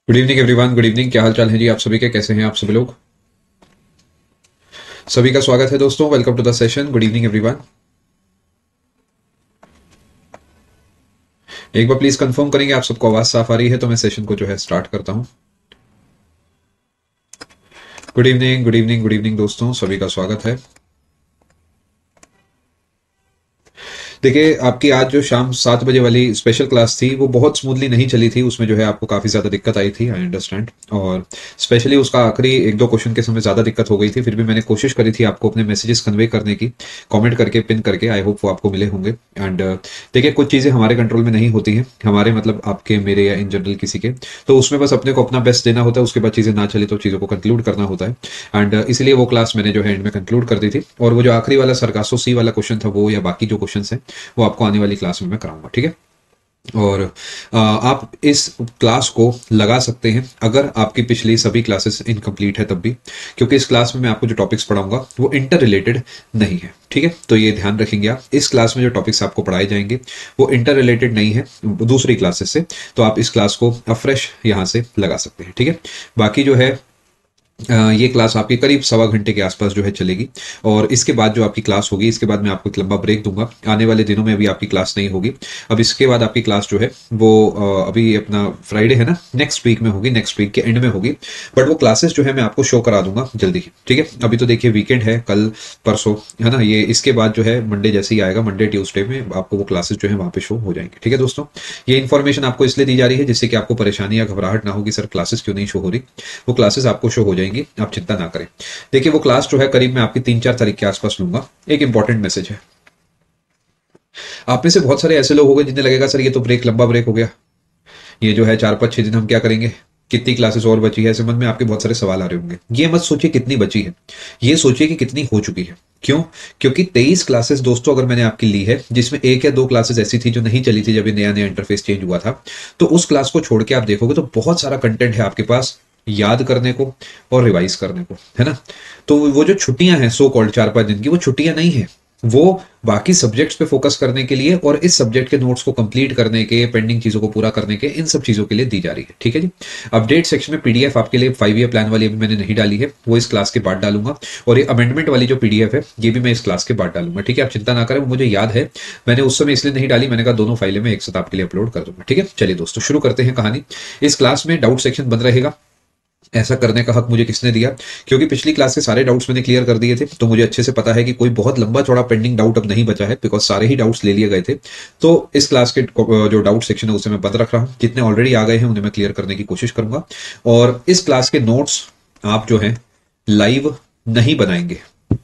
Good evening everyone. Good evening. क्या हाल चाल है जी आप सभी के? कैसे हैं आप सभी लोग? सभी का स्वागत है दोस्तों। Welcome to the session. Good evening everyone. एक बार प्लीज कंफर्म करेंगे आप सबको आवाज साफ आ रही है तो मैं सेशन को जो है स्टार्ट करता हूं। Good evening, good evening, good evening दोस्तों, सभी का स्वागत है। देखिए, आपकी आज जो शाम 7 बजे वाली स्पेशल क्लास थी वो बहुत स्मूथली नहीं चली थी। उसमें जो है आपको काफ़ी ज़्यादा दिक्कत आई थी, आई अंडरस्टैंड। और स्पेशली उसका आखिरी एक दो क्वेश्चन के समय ज़्यादा दिक्कत हो गई थी। फिर भी मैंने कोशिश करी थी आपको अपने मैसेजेस कन्वे करने की, कमेंट करके, पिन करके। आई होप वो आपको मिले होंगे। एंड देखिए, कुछ चीज़ें हमारे कंट्रोल में नहीं होती हैं, हमारे मतलब आपके, मेरे या इन जनरल किसी के। तो उसमें बस अपने को अपना बेस्ट देना होता है। उसके बाद चीज़ें ना चली तो चीज़ों को कंक्लूड करना होता है। एंड इसलिए वो क्लास मैंने जो है एंड में कंक्लूड कर दी थी। और वो जो आखिरी वाला सरकासो सी वाला क्वेश्चन था वो, या बाकी जो क्वेश्चन हैं, वो आपको आने वाली क्लास में मैं कराऊंगा, ठीक है? और आप इस क्लास को लगा सकते हैं अगर आपकी पिछली सभी क्लासेस इनकम्प्लीट है तब भी, क्योंकि इस क्लास में मैं आपको जो टॉपिक्स पढ़ाऊंगा वो इंटर रिलेटेड नहीं है, ठीक है? तो ये ध्यान रखेंगे आप। इस क्लास में जो टॉपिक्स आपको पढ़ाए जाएंगे वो इंटर रिलेटेड नहीं है दूसरी क्लासेस से। तो आप इस क्लास को फ्रेश यहाँ से लगा सकते हैं, ठीक है? बाकी जो है ये क्लास आपकी करीब सवा घंटे के आसपास जो है चलेगी। और इसके बाद जो आपकी क्लास होगी, इसके बाद मैं आपको एक लंबा ब्रेक दूंगा। आने वाले दिनों में अभी आपकी क्लास नहीं होगी। अब इसके बाद आपकी क्लास जो है वो अभी अपना फ्राइडे है ना, नेक्स्ट वीक में होगी, नेक्स्ट वीक के एंड में होगी। बट वो क्लासेस जो है मैं आपको शो करा दूंगा जल्दी ही, ठीक है? अभी तो देखिए वीकेंड है, कल परसों, है ना? ये इसके बाद जो है मंडे जैसे ही आएगा, मंडे ट्यूसडे में आपको वो क्लासेस जो है वहाँ पे शो हो जाएंगे, ठीक है दोस्तों? ये इन्फॉर्मेशन आपको इसलिए दी जा रही है जिससे कि आपको परेशानी या घबराहट ना हो कि सर क्लासेस क्यों नहीं शो हो रही। वो क्लासेस आपको शो हो जाएंगी, आप चिंता ना करें। देखिए, वो क्लास जो है करीब मैं आपकी 3-4 तारीख के आसपास लूंगा। एक इंपॉर्टेंट मैसेज है। आप में से बहुत सारे ऐसे लोग होंगे जिन्हें लगेगा सर ये तो ब्रेक, लंबा ब्रेक हो गया, ये जो है 4-5-6 दिन हम क्या करेंगे, कितनी क्लासेस और बची है? ऐसे मन में आपके बहुत सारे सवाल आ रहे होंगे। ये मत सोचिए कितनी बची है, ये सोचिए कि कितनी हो चुकी है। क्यों? क्योंकि 23 क्लासेस दोस्तों अगर मैंने आपकी ली है, जिसमें एक या दो क्लासेस ऐसी थी जो नहीं चली थी जब ये नया नया इंटरफेस चेंज हुआ था, तो उस क्लास को छोड़ के आप देखोगे तो बहुत सारा कंटेंट है आपके पास याद करने को और रिवाइज करने को, है ना? तो वो जो छुट्टियां हैं सो कॉल्ड 4-5 दिन की, वो छुट्टियां नहीं है। वो बाकी सब्जेक्ट्स पे फोकस करने के लिए और इस सब्जेक्ट के नोट्स को कंप्लीट करने के, पेंडिंग चीजों को पूरा करने के, इन सब चीजों के लिए दी जा रही है, ठीक है जी? अपडेट सेक्शन में पीडीएफ आपके लिए 5 ईयर प्लान वाली अभी मैंने नहीं डाली है, वो इस क्लास के बाद डालूंगा। और ये अमेंडमेंट वाली जो पीडीएफ है ये भी मैं इस क्लास के बाद डालूंगा, ठीक है? आप चिंता ना करें, वो मुझे याद है। मैंने उस समय इसलिए नहीं डाली, मैंने कहा दोनों फाइलें मैं एक साथ आपके लिए अपलोड कर दूंगा, ठीक है? चलिए दोस्तों, शुरू करते हैं कहानी। इस क्लास में डाउट सेक्शन बंद रहेगा। ऐसा करने का हक मुझे किसने दिया? क्योंकि पिछली क्लास के सारे डाउट्स मैंने क्लियर कर दिए थे, तो मुझे अच्छे से पता है कि कोई बहुत लंबा चौड़ा पेंडिंग डाउट अब नहीं बचा है, बिकॉज सारे ही डाउट्स ले लिए गए थे। तो इस क्लास के जो डाउट सेक्शन है उसे मैं बंद रख रहा हूँ। जितने ऑलरेडी आ गए हैं उन्हें मैं क्लियर करने की कोशिश करूंगा। और इस क्लास के नोट्स आप जो है लाइव नहीं बनाएंगे,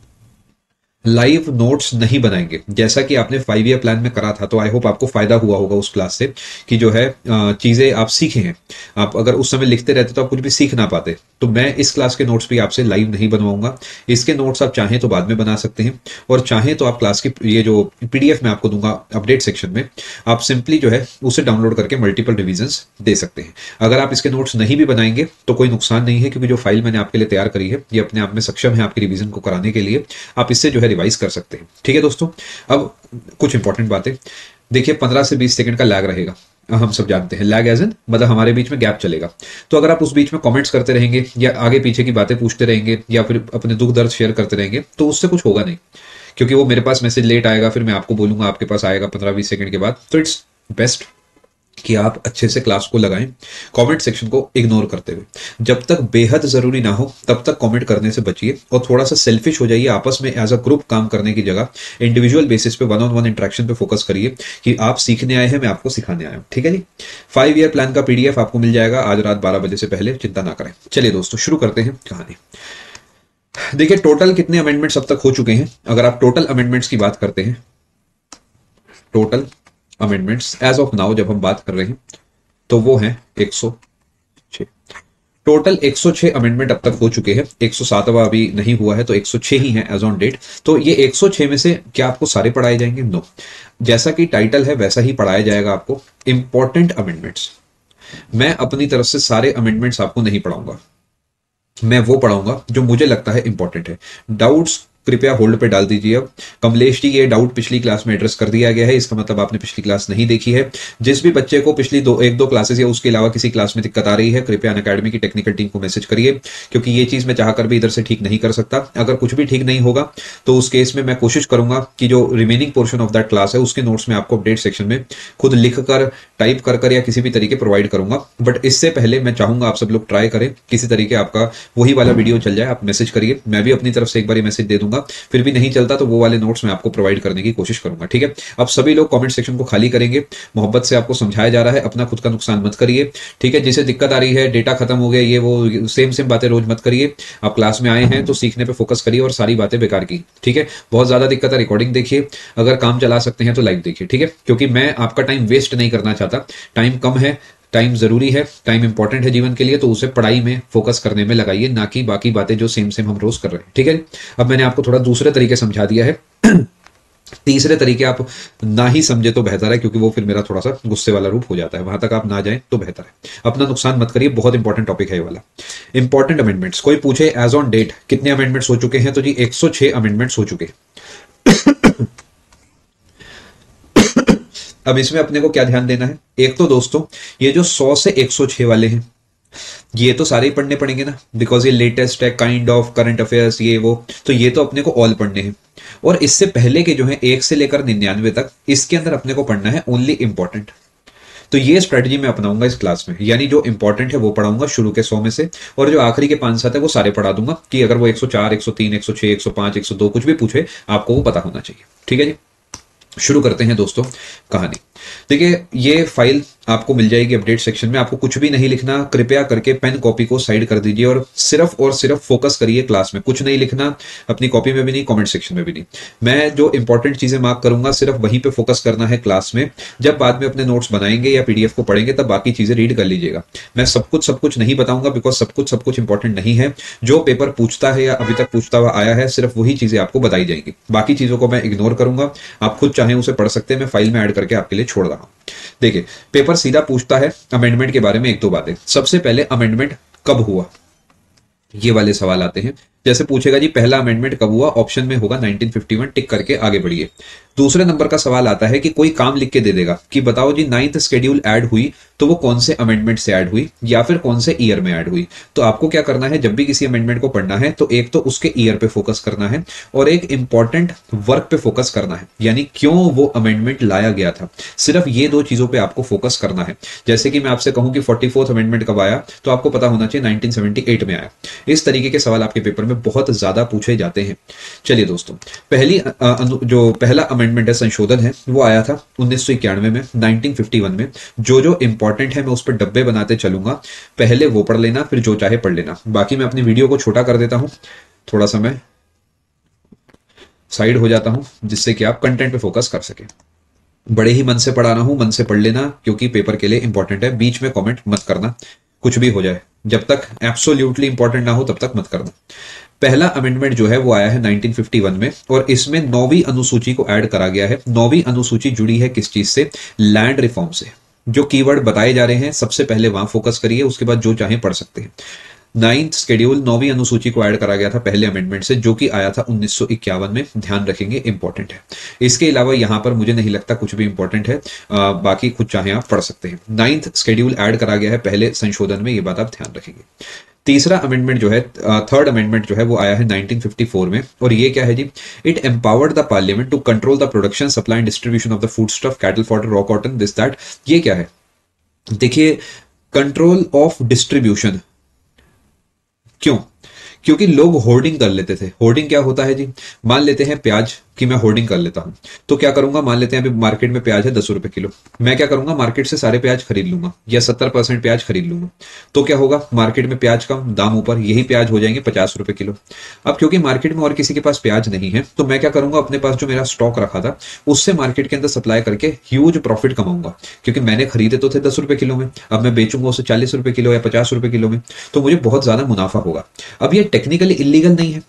लाइव नोट्स नहीं बनाएंगे जैसा कि आपने 5 ईयर प्लान में करा था। तो आई होप आपको फायदा हुआ होगा उस क्लास से, कि जो है चीजें आप सीखे हैं। आप अगर उस समय लिखते रहते तो आप कुछ भी सीख ना पाते। तो मैं इस क्लास के नोट्स भी आपसे लाइव नहीं बनवाऊंगा। इसके नोट्स आप चाहें तो बाद में बना सकते हैं, और चाहें तो आप क्लास की ये जो पीडीएफ मैं आपको दूंगा अपडेट सेक्शन में, आप सिंपली जो है उसे डाउनलोड करके मल्टीपल रिविजन्स दे सकते हैं। अगर आप इसके नोट्स नहीं भी बनाएंगे तो कोई नुकसान नहीं है, क्योंकि जो फाइल मैंने आपके लिए तैयार करी है ये अपने आप में सक्षम है आपकी रिवीजन को कराने के लिए। आप इससे जो है रिवाइज कर सकते हैं, ठीक है दोस्तों? अब कुछ इंपॉर्टेंट बातें। देखिए, 15 से 20 सेकंड का लैग रहेगा। हम सब जानते हैं लैग एज एन मतलब हमारे बीच में गैप चलेगा। तो अगर आप उस बीच में कमेंट्स करते रहेंगे या आगे पीछे की बातें पूछते रहेंगे या फिर अपने दुख दर्द शेयर करते रहेंगे तो उससे कुछ होगा नहीं। क्योंकि वो मेरे पास मैसेज लेट आएगा, फिर मैं आपको बोलूंगा, आपके पास आएगा 15-20 सेकंड के बाद। तो इट्स बेस्ट कि आप अच्छे से क्लास को लगाएं, कमेंट सेक्शन को इग्नोर करते हुए। जब तक बेहद जरूरी ना हो तब तक कमेंट करने से बचिए, और थोड़ा सा सेल्फिश हो जाइए। आपस में एज अ ग्रुप काम करने की जगह इंडिविजुअल बेसिस पे, वन ऑन वन इंटरेक्शन पे फोकस करिए कि आप सीखने आए हैं, मैं आपको सिखाने आया हूं, ठीक है जी? 5 ईयर प्लान का पीडीएफ आपको मिल जाएगा आज रात 12 बजे से पहले, चिंता ना करें। चलिए दोस्तों, शुरू करते हैं कहानी। देखिए, टोटल कितने अमेंडमेंट्स अब तक हो चुके हैं? अगर आप टोटल अमेंडमेंट्स की बात करते हैं, total amendments as of now जब हम बात कर रहे हैं, तो वो है 106। टोटल 106 अमेंडमेंट अब तक हो चुके हैं। 107वां अभी नहीं हुआ है, तो 106 ही है एज ऑन डेट। तो ये 106 में से क्या आपको सारे पढ़ाए जाएंगे? नो। जैसा कि टाइटल है वैसा ही पढ़ाया जाएगा आपको, इंपॉर्टेंट अमेंडमेंट्स। मैं अपनी तरफ से सारे अमेंडमेंट्स आपको नहीं पढ़ाऊंगा, मैं वो पढ़ाऊंगा जो मुझे लगता है इंपॉर्टेंट है। डाउट्स कृपया होल्ड पे डाल दीजिए। अब कमलेश जी, ये डाउट पिछली क्लास में एड्रेस कर दिया गया है, इसका मतलब आपने पिछली क्लास नहीं देखी है। जिस भी बच्चे को पिछली एक दो क्लासेस या उसके अलावा किसी क्लास में दिक्कत आ रही है, कृपया अनअकैडमी की टेक्निकल टीम को मैसेज करिए, क्योंकि ये चीज मैं चाहकर भी इधर से ठीक नहीं कर सकता। अगर कुछ भी ठीक नहीं होगा तो उस केस में मैं कोशिश करूंगा कि जो remaining portion of that class है उसके नोट्स में आपको अपडेट सेक्शन में खुद लिख कर, टाइप कर या किसी भी तरीके प्रोवाइड करूंगा। बट इससे पहले मैं चाहूंगा आप सब लोग ट्राई करें, किसी तरीके आपका वही वाला वीडियो चल जाए, आप मैसेज करिए, मैं भी अपनी तरफ से एक बार मैसेज दे दूंगा। फिर भी नहीं चलता तो वो वाले नोट्स मैं आपको प्रोवाइड करने की कोशिश करूंगा, ठीक है। अब सभी लोग कमेंट सेक्शन को खाली करेंगे, मोहब्बत से आपको समझाया जा रहा है, अपना खुद का नुकसान मत करिए, ठीक है। जिसे दिक्कत आ रही है, डेटा खत्म हो गया, ये वो सेम बातें रोज मत करिए। आप क्लास में आए हैं तो सीखने पे फोकस करिए और सारी बातें बेकार की, ठीक है। बहुत ज्यादा दिक्कत है, रिकॉर्डिंग देखिए, अगर काम चला सकते हैं तो लाइव देखिए, ठीक है, क्योंकि मैं आपका टाइम वेस्ट नहीं करना चाहता। टाइम कम है, टाइम जरूरी है, टाइम इंपॉर्टेंट है जीवन के लिए, तो उसे पढ़ाई में फोकस करने में लगाइए, ना कि बाकी बातें जो सेम हम रोज कर रहे हैं, ठीक है। अब मैंने आपको थोड़ा दूसरे तरीके समझा दिया है। तीसरे तरीके आप ना ही समझे तो बेहतर है, क्योंकि वो फिर मेरा थोड़ा सा गुस्से वाला रूप हो जाता है, वहां तक आप ना जाएं तो बेहतर है। अपना नुकसान मत करिए, बहुत इंपॉर्टेंट टॉपिक है ये वाला। इंपॉर्टेंट अमेंडमेंट्स, कोई पूछे एज ऑन डेट कितने अमेंडमेंट्स हो चुके हैं, तो जी 106 अमेंडमेंट्स हो चुके। अब इसमें अपने को क्या ध्यान देना है, एक तो दोस्तों ये जो 100 से 106 वाले हैं, ये तो सारे ही पढ़ने पड़ेंगे ना, बिकॉज ये लेटेस्ट है, काइंड ऑफ करंट अफेयर्स ये वो, तो ये तो अपने को ऑल पढ़ने हैं। और इससे पहले के जो है 1 से लेकर 99 तक, इसके अंदर अपने को पढ़ना है ओनली इंपॉर्टेंट। तो ये स्ट्रेटजी मैं अपनाऊंगा इस क्लास में, यानी जो इंपॉर्टेंट है वो पढ़ाऊंगा शुरू के 100 में से, और जो आखिरी के 5-7 है वो सारे पढ़ा दूंगा, कि अगर वो 104, 103, 106, 105, 102 कुछ भी पूछे आपको वो पता होना चाहिए, ठीक है जी। शुरू करते हैं दोस्तों कहानी। देखिए ये फाइल आपको मिल जाएगी अपडेट सेक्शन में, आपको कुछ भी नहीं लिखना, कृपया करके पेन कॉपी को साइड कर दीजिए और सिर्फ फोकस करिए क्लास में, कुछ नहीं लिखना, अपनी कॉपी में भी नहीं, कमेंट सेक्शन में भी नहीं। मैं जो इंपॉर्टेंट चीजें मार्क करूंगा सिर्फ वहीं पे फोकस करना है क्लास में। जब बाद में अपने नोट्स बनाएंगे या पीडीएफ को पढ़ेंगे तब बाकी चीजें रीड कर लीजिएगा। मैं सब कुछ नहीं बताऊंगा, बिकॉज सब कुछ इंपॉर्टेंट नहीं है। जो पेपर पूछता है या अभी तक पूछता हुआ आया है, सिर्फ वही चीजें आपको बताई जाएंगी, बाकी चीजों को मैं इग्नोर करूंगा। आप खुद चाहें उसे पढ़ सकते हैं, मैं फाइल में ऐड करके आपके लिए छोड़ रहा हूं। देखिए पेपर सीधा पूछता है अमेंडमेंट के बारे में एक दो बातें। सबसे पहले अमेंडमेंट कब हुआ, ये वाले सवाल आते हैं। जैसे पूछेगा जी पहला अमेंडमेंट कब हुआ, ऑप्शन में होगा 1951, टिक करके आगे बढ़िए। दूसरे नंबर का सवाल आता है कि कोई काम लिख के दे देगा कि बताओ जी 9th शेड्यूल ऐड हुई तो वो कौन से अमेंडमेंट से ऐड हुई या फिर कौन से ईयर में ऐड हुई। तो आपको क्या करना है, जब भी किसी अमेंडमेंट को पढ़ना है तो एक तो उसके ईयर पे फोकस करना है और एक इंपॉर्टेंट वर्क पे फोकस करना है, यानी क्यों वो अमेंडमेंट लाया गया था। सिर्फ ये दो चीजों पे आपको फोकस करना है। जैसे कि मैं आपसे कहूं कि 44th अमेंडमेंट कब आया, तो आपको पता होना चाहिए 1978 में आया। इस तरीके के सवाल आपके पेपर में बहुत ज्यादा पूछे जाते हैं। चलिए दोस्तों, जो पहला अमेंडमेंट है, संशोधन है, वो आया था 1991 में, 1951 में। जो इंपॉर्टेंट है मैं उस पर डब्बे बनाते चलूंगा, पहले वो पढ़ लेना, फिर जो चाहे पढ़ लेना। बाकी मैं अपनी वीडियो को छोटा कर देता हूं, थोड़ा सा मैं साइड हो जाता हूं, जिससे कि आप कंटेंट पे फोकस कर सके। बड़े ही मन से पढ़ा रहा हूं, मन से पढ़ लेना, क्योंकि पेपर के लिए इंपॉर्टेंट है। बीच में कमेंट मत करना, कुछ भी हो जाए, जब तक एब्सोल्युटली इंपॉर्टेंट ना हो तब तक मत करना। पहला अमेंडमेंट जो है वो आया है 1951 में, और इसमें 9वीं अनुसूची को ऐड करा गया है। 9वीं अनुसूची जुड़ी है किस चीज से, लैंड रिफॉर्म से। जो कीवर्ड बताए जा रहे हैं सबसे पहले वहां फोकस करिए, उसके बाद जो चाहे पढ़ सकते हैं। 9th शेड्यूल 9वीं अनुसूची को ऐड करा गया था पहले अमेंडमेंट से, जो कि आया था 1951 में। ध्यान रखेंगे, इंपॉर्टेंट है। इसके अलावा यहां पर मुझे नहीं लगता कुछ भी इंपॉर्टेंट है, बाकी खुद चाहे आप पढ़ सकते हैं। 9th शेड्यूल ऐड करा गया है पहले संशोधन में, ये बात आप ध्यान रखेंगे। तीसरा अमेंडमेंट जो है, थर्ड अमेंडमेंट जो है वो आया है 1954 में, और ये क्या है जी, it empowered the parliament to control the production, supply and distribution of the foodstuff, cattle fodder, raw cotton, this that. ये क्या है, देखिए कंट्रोल ऑफ डिस्ट्रीब्यूशन। क्यों? क्योंकि लोग होर्डिंग कर लेते थे। होर्डिंग क्या होता है जी, मान लेते हैं प्याज कि मैं होर्डिंग कर लेता हूं, तो क्या करूंगा, मान लेते हैं अभी मार्केट में प्याज है 10 रुपए किलो, मैं क्या करूंगा, मार्केट से सारे प्याज खरीद लूंगा या 70% प्याज खरीद लूंगा। तो क्या होगा, मार्केट में प्याज कम, दाम ऊपर, यही प्याज हो जाएंगे 50 रुपए किलो। अब क्योंकि मार्केट में और किसी के पास प्याज नहीं है, तो मैं क्या करूंगा, अपने पास जो मेरा स्टॉक रखा था उससे मार्केट के अंदर सप्लाई करके ह्यूज प्रॉफिट कमाऊंगा, क्योंकि मैंने खरीदे तो थे 10 रुपए किलो में, अब मैं बेचूंगा उसे 40 रुपए किलो या 50 रुपए किलो में, तो मुझे बहुत ज्यादा मुनाफा होगा। अब ये टेक्निकली इलीगल नहीं है,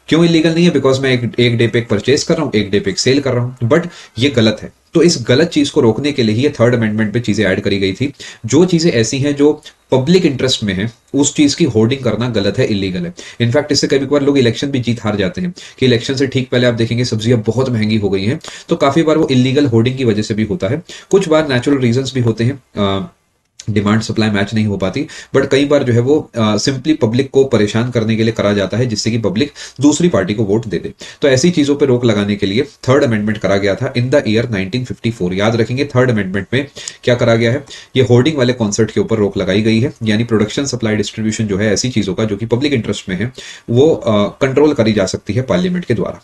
क्यों इलीगल नहीं है? बिकॉज मैं एक डे पे एक परचेज कर रहा हूँ, एक डे पे एक सेल कर रहा हूँ, बट ये गलत है। तो इस गलत चीज को रोकने के लिए ही ये थर्ड अमेंडमेंट पे चीजें ऐड करी गई थी। जो चीजें ऐसी हैं जो पब्लिक इंटरेस्ट में है, उस चीज की होर्डिंग करना गलत है, इलीगल है। इनफैक्ट इससे कभी कभार लोग इलेक्शन भी जीत हार जाते हैं कि इलेक्शन से ठीक पहले आप देखेंगे सब्जियां बहुत महंगी हो गई हैं, तो काफी बार वो इलीगल होर्डिंग की वजह से भी होता है। कुछ बार नेचुरल रीजंस भी होते हैं, डिमांड सप्लाई मैच नहीं हो पाती, बट कई बार जो है वो सिंपली पब्लिक को परेशान करने के लिए करा जाता है, जिससे कि पब्लिक दूसरी पार्टी को वोट दे दे। तो ऐसी चीजों पर रोक लगाने के लिए थर्ड अमेंडमेंट करा गया था इन द ईयर 1954। याद रखेंगे थर्ड अमेंडमेंट में क्या करा गया है, ये होर्डिंग वाले कॉन्सेप्ट के ऊपर रोक लगाई गई है, यानी प्रोडक्शन सप्लाई डिस्ट्रीब्यूशन जो है ऐसी चीजों का जो कि पब्लिक इंटरेस्ट में है, वो कंट्रोल करी जा सकती है पार्लियामेंट के द्वारा।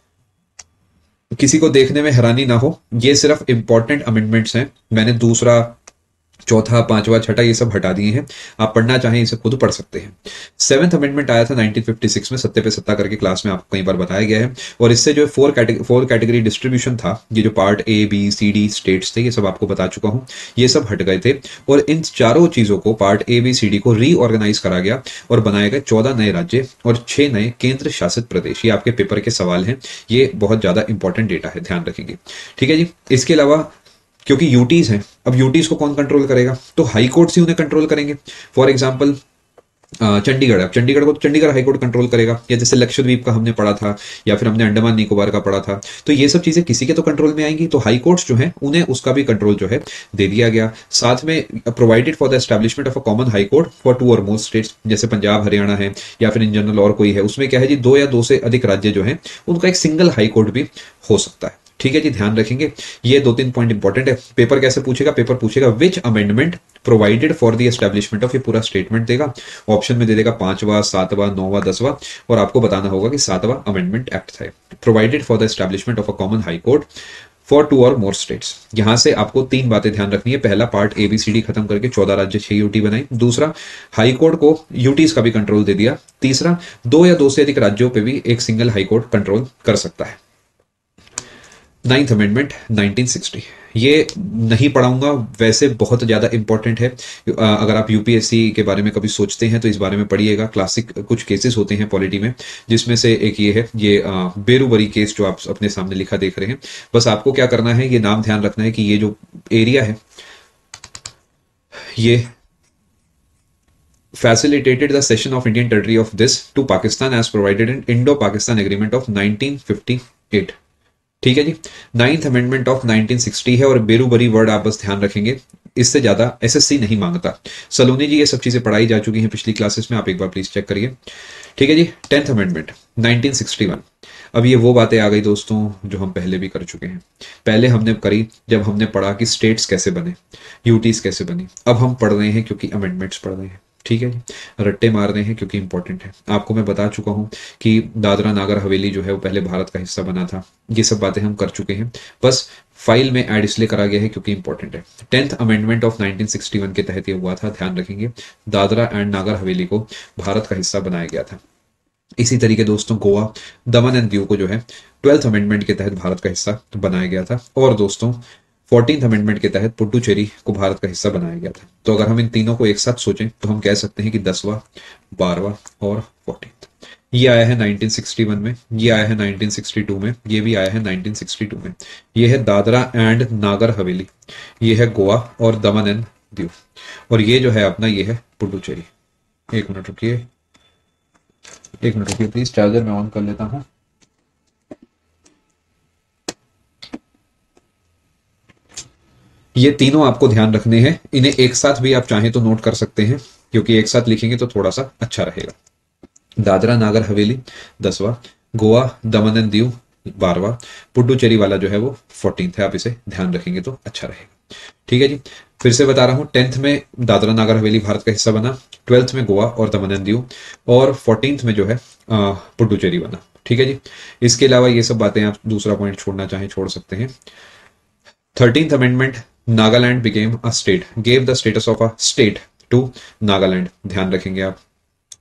किसी को देखने में हैरानी ना हो, ये सिर्फ इंपॉर्टेंट अमेंडमेंट्स हैं, मैंने दूसरा चौथा पांचवा छठा ये सब हटा दिए हैं, आप पढ़ना चाहें इसे खुद पढ़ सकते हैं। सेवंथ अमेंडमेंट आया था 1956 में, सत्ते पे सत्ता करके क्लास में आपको कई बार बताया गया है, और इससे जो फोर कैटेगरी डिस्ट्रीब्यूशन था, ये जो part A B C D states थे, ये सब आपको बता चुका हूं, ये सब हट गए थे, और इन चारों चीजों को part A B C D को रीऑर्गेनाइज करा गया और बनाए गए 14 नए राज्य और 6 नए केंद्र शासित प्रदेश। ये आपके पेपर के सवाल हैं, ये बहुत ज्यादा इंपॉर्टेंट डेटा है, ध्यान रखेंगे। ठीक है जी। इसके अलावा क्योंकि यूटीज हैं, अब यूटीज को कौन कंट्रोल करेगा? तो हाई कोर्ट्स ही उन्हें कंट्रोल करेंगे। फॉर एग्जांपल चंडीगढ़, अब चंडीगढ़ को तो चंडीगढ़ हाईकोर्ट कंट्रोल करेगा, या जैसे लक्षद्वीप का हमने पढ़ा था, या फिर हमने अंडमान निकोबार का पढ़ा था, तो ये सब चीजें किसी के तो कंट्रोल में आएंगी, तो हाई कोर्ट्स जो है उन्हें उसका भी कंट्रोल जो है दे दिया गया। साथ में provided for the establishment of a common high court for 2 or more states, जैसे पंजाब हरियाणा है, या फिर इन जनरल और कोई है, उसमें क्या है जी, 2 या 2 से अधिक राज्य जो है उनका एक सिंगल हाई कोर्ट भी हो सकता है। ठीक है जी, ध्यान रखेंगे। ये 2-3 पॉइंट इंपॉर्टेंट है। पेपर कैसे पूछेगा? पेपर पूछेगा which amendment provided for the establishment of, ये पूरा स्टेटमेंट देगा, ऑप्शन में दे देगा 5वां 7वां 9वां 10वां, और आपको बताना होगा कि 7वां अमेंडमेंट एक्ट था। Provided for the establishment of a common high court for 2 or more states. यहां से आपको 3 बातें ध्यान रखनी है। पहला, पार्ट एबीसीडी खत्म करके 14 राज्य 6 यूटी बनाई। दूसरा, हाई कोर्ट को यूटीज का भी कंट्रोल दे दिया। तीसरा, 2 या 2 से अधिक राज्यों पे भी एक सिंगल हाई कोर्ट कंट्रोल कर सकता है। नाइन्थ अमेंडमेंट 1960, ये नहीं पढ़ाऊंगा, वैसे बहुत ज्यादा इंपॉर्टेंट है। अगर आप यूपीएससी के बारे में कभी सोचते हैं तो इस बारे में पढ़िएगा। क्लासिक कुछ केसेस होते हैं पॉलिटी में, जिसमें से एक ये है, ये बेरूबरी केस जो आप अपने सामने लिखा देख रहे हैं। बस आपको क्या करना है, ये नाम ध्यान रखना है कि ये जो एरिया है, ये facilitated the cession of Indian territory of this to Pakistan as provided in Indo-Pakistan Agreement of 1958। ठीक है जी। नाइन्थ अमेंडमेंट ऑफ 1960 है, और बेरूबरी वर्ड आप बस ध्यान रखेंगे, इससे ज्यादा एसएससी नहीं मांगता। सलोनी जी, ये सब चीजें पढ़ाई जा चुकी हैं पिछली क्लासेस में, आप एक बार प्लीज चेक करिए। ठीक है जी। 10th amendment 1961। अब ये वो बातें आ गई दोस्तों जो हम पहले भी कर चुके हैं। पहले हमने करी जब हमने पढ़ा कि स्टेट्स कैसे बने, यूटीज कैसे बनी। अब हम पढ़ रहे हैं क्योंकि अमेंडमेंट्स पढ़ रहे हैं। ठीक है जी। रट्टे मार रहे हैं क्योंकि इंपॉर्टेंट है। आपको मैं बता चुका हूं कि दादरा नागर हवेली जो है वो पहले भारत का हिस्सा बना था। ये सब बातें हम कर चुके हैं, बस फाइल में ऐड इसलिए करा गया है क्योंकि इंपॉर्टेंट है। 10th अमेंडमेंट ऑफ 1961 के तहत ये हुआ था, ध्यान रखेंगे। दादरा एंड नागर हवेली को भारत का हिस्सा बनाया गया था। इसी तरीके दोस्तों गोवा, दमन एंड दीव को जो है 12th अमेंडमेंट के तहत भारत का हिस्सा बनाया गया था। और दोस्तों 14th अमेंडमेंट के तहत पुडुचेरी को भारत का हिस्सा बनाया गया था। तो अगर हम इन तीनों को एक साथ सोचें तो हम कह सकते हैं कि 10वां, 12वां और 14th। ये आया है 1961 में, ये आया है 1962 में, ये भी आया है 1962 में। ये है दादरा एंड नागर हवेली, ये है गोवा और दमन एंड दीव, और ये जो है अपना ये है पुडुचेरी। एक मिनट रुकिए, एक मिनट रुकिए प्लीज, चार्जर मैं ऑन कर लेता हूँ। ये तीनों आपको ध्यान रखने हैं, इन्हें एक साथ भी आप चाहें तो नोट कर सकते हैं, क्योंकि एक साथ लिखेंगे तो थोड़ा सा अच्छा रहेगा। दादरा नागर हवेली 10वां, गोवा दमन एंड दीव 12वां, पुडुचेरी वाला जो है वो 14th है। आप इसे ध्यान रखेंगे तो अच्छा रहेगा। ठीक है जी। फिर से बता रहा हूं, 10th में दादरा नागर हवेली भारत का हिस्सा बना, 12th में गोवा और दमन एंड दीव, और 14th में जो है पुडुचेरी बना। ठीक है जी। इसके अलावा ये सब बातें आप दूसरा पॉइंट छोड़ना चाहें छोड़ सकते हैं। 13th amendment, Nagaland became a state, gave the status of a state to Nagaland. ध्यान रखेंगे आप,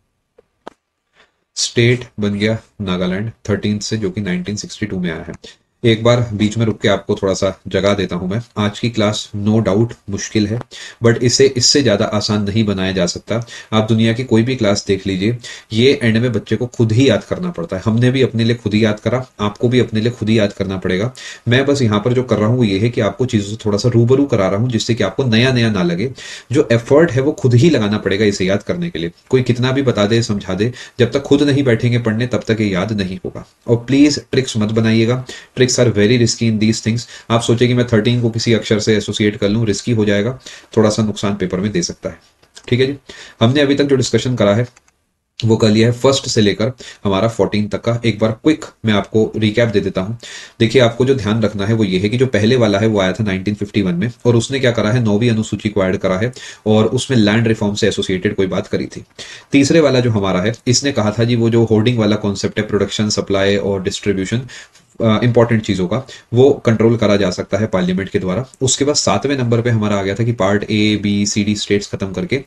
स्टेट बन गया नागालैंड 13th से, जो कि 1962 में आया है। एक बार बीच में रुक के आपको थोड़ा सा जगा देता हूं मैं। आज की क्लास नो डाउट मुश्किल है, बट इसे इससे ज़्यादा आसान नहीं बनाया जा सकता। आप दुनिया की कोई भी क्लास देख लीजिए, ये एंड में बच्चे को खुद ही याद करना पड़ता है। हमने भी अपने लिए खुद ही याद करा, आपको भी अपने लिए खुद ही याद करना पड़ेगा। मैं बस यहाँ पर जो कर रहा हूँ वो ये है कि आपको चीज़ों से थोड़ा सा रूबरू करा रहा हूँ, जिससे कि आपको नया नया ना लगे। जो एफर्ट है वो खुद ही लगाना पड़ेगा इसे याद करने के लिए। कोई कितना भी बता दे समझा दे, जब तक खुद नहीं बैठेंगे पढ़ने तब तक ये याद नहीं होगा। और प्लीज़ ट्रिक्स मत बनाइएगा, tricks are very risky in these things. आप सोचे कि मैं 13 को किसी अक्षर से एसोसिएट कर लूँ, रिस्की हो जाएगा, थोड़ा सा नुकसान पेपर में दे सकता है। ठीक है जी। हमने अभी तक जो डिस्कशन करा है वो कर लिया है फर्स्ट से लेकर हमारा 14 तक का। एक बार क्विक मैं आपको रिकैप दे देता हूं। देखिए, आपको जो ध्यान रखना है वो ये है कि जो पहले वाला है वो आया था 1951 में, और उसने क्या करा है, 9वीं अनुसूची को ऐड करा है और उसमें लैंड रिफॉर्म से एसोसिएटेड कोई बात करी थी। तीसरे वाला जो हमारा है, इसने कहा था जी वो जो होर्डिंग वाला कॉन्सेप्ट है, प्रोडक्शन, सप्लाई और डिस्ट्रीब्यूशन इंपॉर्टेंट चीजों का, वो कंट्रोल करा जा सकता है पार्लियामेंट के द्वारा। उसके बाद 7वें नंबर पे हमारा आ गया था कि part A B C D states खत्म करके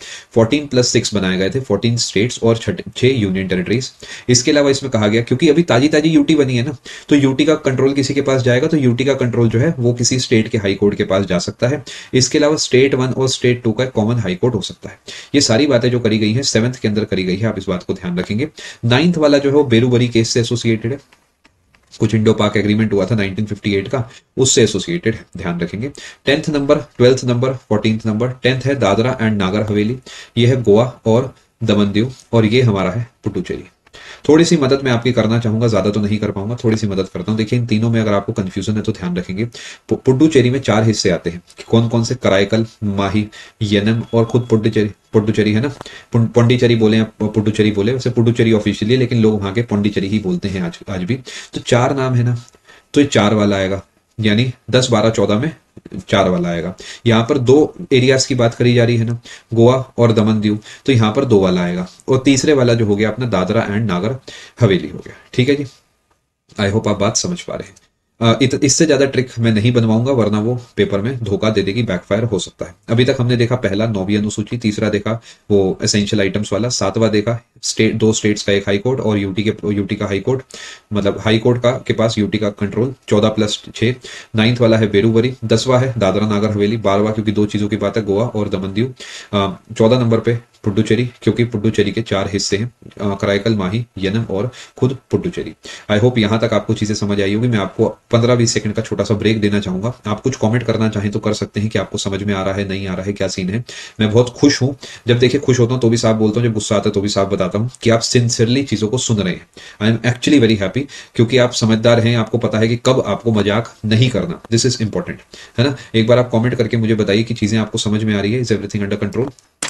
14+6 बनाए गए थे, 14 स्टेट्स और 6 यूनियन टेरिटरीज। इसके अलावा इसमें कहा गया, क्योंकि अभी ताजी ताजी यूटी बनी है ना, तो यूटी का कंट्रोल किसी के पास जाएगा, तो यूटी का कंट्रोल जो है वो किसी स्टेट के हाई कोर्ट के पास जा सकता है। इसके अलावा स्टेट 1 और स्टेट 2 का कॉमन हाई कोर्ट हो सकता है। ये सारी बातें जो करी गई हैं 7th के अंदर करी गई है, आप इस बात को ध्यान रखेंगे। 9th वाला जो है वो बेरूबरी केस से एसोसिएटेड है, कुछ इंडो पाक एग्रीमेंट हुआ था 1958 का, उससे एसोसिएटेड है, ध्यान रखेंगे। 10th number, 12th number, 14th number. 10th है दादरा एंड नागर हवेली, ये है गोवा और दमन दीव, और ये हमारा है पुडुचेरी। थोड़ी सी मदद मैं आपकी करना चाहूंगा, ज्यादा तो नहीं कर पाऊंगा, थोड़ी सी मदद करता हूं। देखिए, इन तीनों में अगर आपको कंफ्यूजन है तो ध्यान रखेंगे, पुडुचेरी में 4 हिस्से आते हैं। कौन कौन से? कराईकल, माही, येनम और खुद पुडुचेरी। पुडुचेरी है ना, पौंडीचेरी बोले या पुडुचेरी बोले, वैसे पुडुचेरी ऑफिशियली, लेकिन लोग वहां के पौंडीचेरी ही बोलते हैं आज आज भी। तो 4 नाम है ना, तो ये 4 वाला आएगा, यानी 10, 12, 14 में 4 वाला आएगा। यहाँ पर 2 एरियाज की बात करी जा रही है ना, गोवा और दमन दीव, तो यहाँ पर 2 वाला आएगा। और तीसरे वाला जो हो गया अपना दादरा एंड नागर हवेली हो गया। ठीक है जी, आई होप आप बात समझ पा रहे हैं। इससे ज्यादा ट्रिक मैं नहीं बनवाऊंगा, वरना वो पेपर में धोखा दे देगी, बैकफायर हो सकता है। अभी तक हमने देखा पहला 9वीं अनुसूची, तीसरा देखा वो एसेंशियल आइटम्स वाला, 7वां देखा स्टेट, 2 स्टेट्स का एक हाई कोर्ट और यूटी का हाई कोर्ट, मतलब हाई कोर्ट का के पास यूटी का कंट्रोल, 14+6। 9th वाला है बेरूबरी, 10वां है दादरा नागर हवेली, 12वां क्योंकि 2 चीजों की बात है, गोवा और दमन दीव। 14 नंबर पे पुडुचेरी, क्योंकि पुडुचेरी के 4 हिस्से हैं, कराईकल, माही, यनम और खुद पुडुचेरी। आई होप यहां तक आपको चीजें समझ आई होगी। मैं आपको 15-20 सेकंड का छोटा सा ब्रेक देना चाहूंगा। आप कुछ कमेंट करना चाहें तो कर सकते हैं कि आपको समझ में आ रहा है, नहीं आ रहा है, क्या सीन है। मैं बहुत खुश हूं, जब देखिए खुश होता हूं तो भी साफ बोलता हूं, जब गुस्सा आता है तो भी साफ बताता हूं कि आप सिंसियरली चीजों को सुन रहे हैं। I am actually very happy, क्योंकि आप समझदार हैं, आपको पता है कि कब आपको मजाक नहीं करना। दिस इज इंपॉर्टेंट, है ना। एक बार आप कमेंट करके मुझे बताइए कि चीजें आपको समझ में आ रही है। Is everything under control?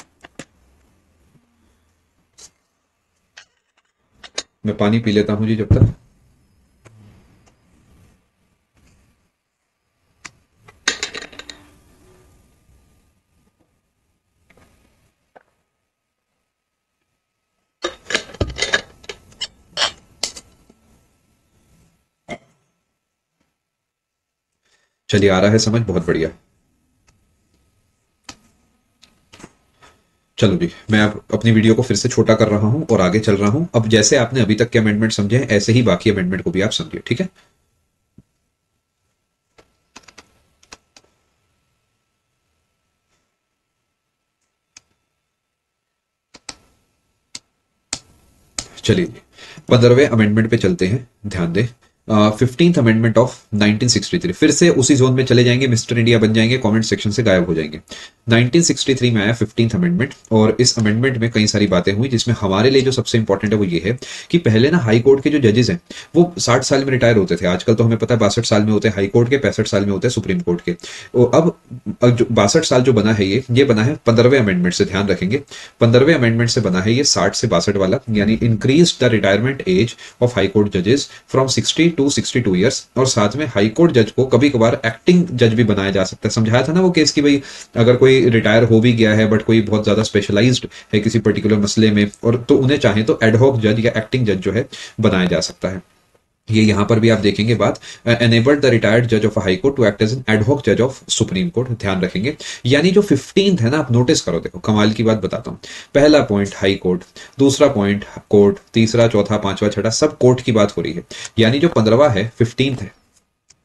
मैं पानी पी लेता हूं जी जब तक। चलिए, आ रहा है समझ, बहुत बढ़िया। चलो जी, मैं अब अपनी वीडियो को फिर से छोटा कर रहा हूं और आगे चल रहा हूं। अब जैसे आपने अभी तक के अमेंडमेंट समझे हैं, ऐसे ही बाकी अमेंडमेंट को भी आप समझिए, ठीक है। चलिए, 15वें अमेंडमेंट पे चलते हैं, ध्यान दें। 15th अमेंडमेंट ऑफ 1963, फिर से उसी जोन में चले जाएंगे, मिस्टर इंडिया बन जाएंगे, कमेंट सेक्शन से गायब हो जाएंगे। 1963 में आया 15th अमेंडमेंट, और इस अमेंडमेंट में कई सारी बातें हुई, जिसमें हमारे लिए जो सबसे इंपॉर्टेंट है वो ये है कि पहले ना हाई कोर्ट के जो जजेस हैं वो 60 साल में रिटायर होते थे। आजकल तो हमें पता है 62 साल में होते हैं हाई कोर्ट के, 65 साल में होते हैं सुप्रीम कोर्ट के। अब जो 62 साल जो बना है, ये बना है 15वें अमेंडमेंट से, ध्यान रखेंगे। 15वें अमेंडमेंट से बना है ये 60 से 62 वाला, यानी increase the retirement age of high court जजेस फ्रॉम 60 to 62 ईयर्स। और साथ में हाई कोर्ट जज को कभी कभार एक्टिंग जज भी बनाया जा सकता है। समझाया था ना वो केस की भाई, अगर कोई रिटायर हो भी गया है बट कोई बहुत ज्यादा स्पेशलाइज्ड है किसी पर्टिकुलर मसले में, और तो उन्हें चाहे तो एडहॉक जज या एक्टिंग जज जो है बनाया जा सकता है। ये यहां पर भी आप देखेंगे बात, एनेबल्ड द रिटायर्ड जज of high court to act as an ad hoc जज ऑफ सुप्रीम कोर्ट, ध्यान रखेंगे। यानी जो 15th है ना, आप नोटिस करो, देखो कमाल की बात बताता हूं। पहला पॉइंट हाई कोर्ट, दूसरा पॉइंट कोर्ट, तीसरा, चौथा, पांचवा, छठा, सब कोर्ट की बात हो रही है। यानी जो 15वां है, 15th है,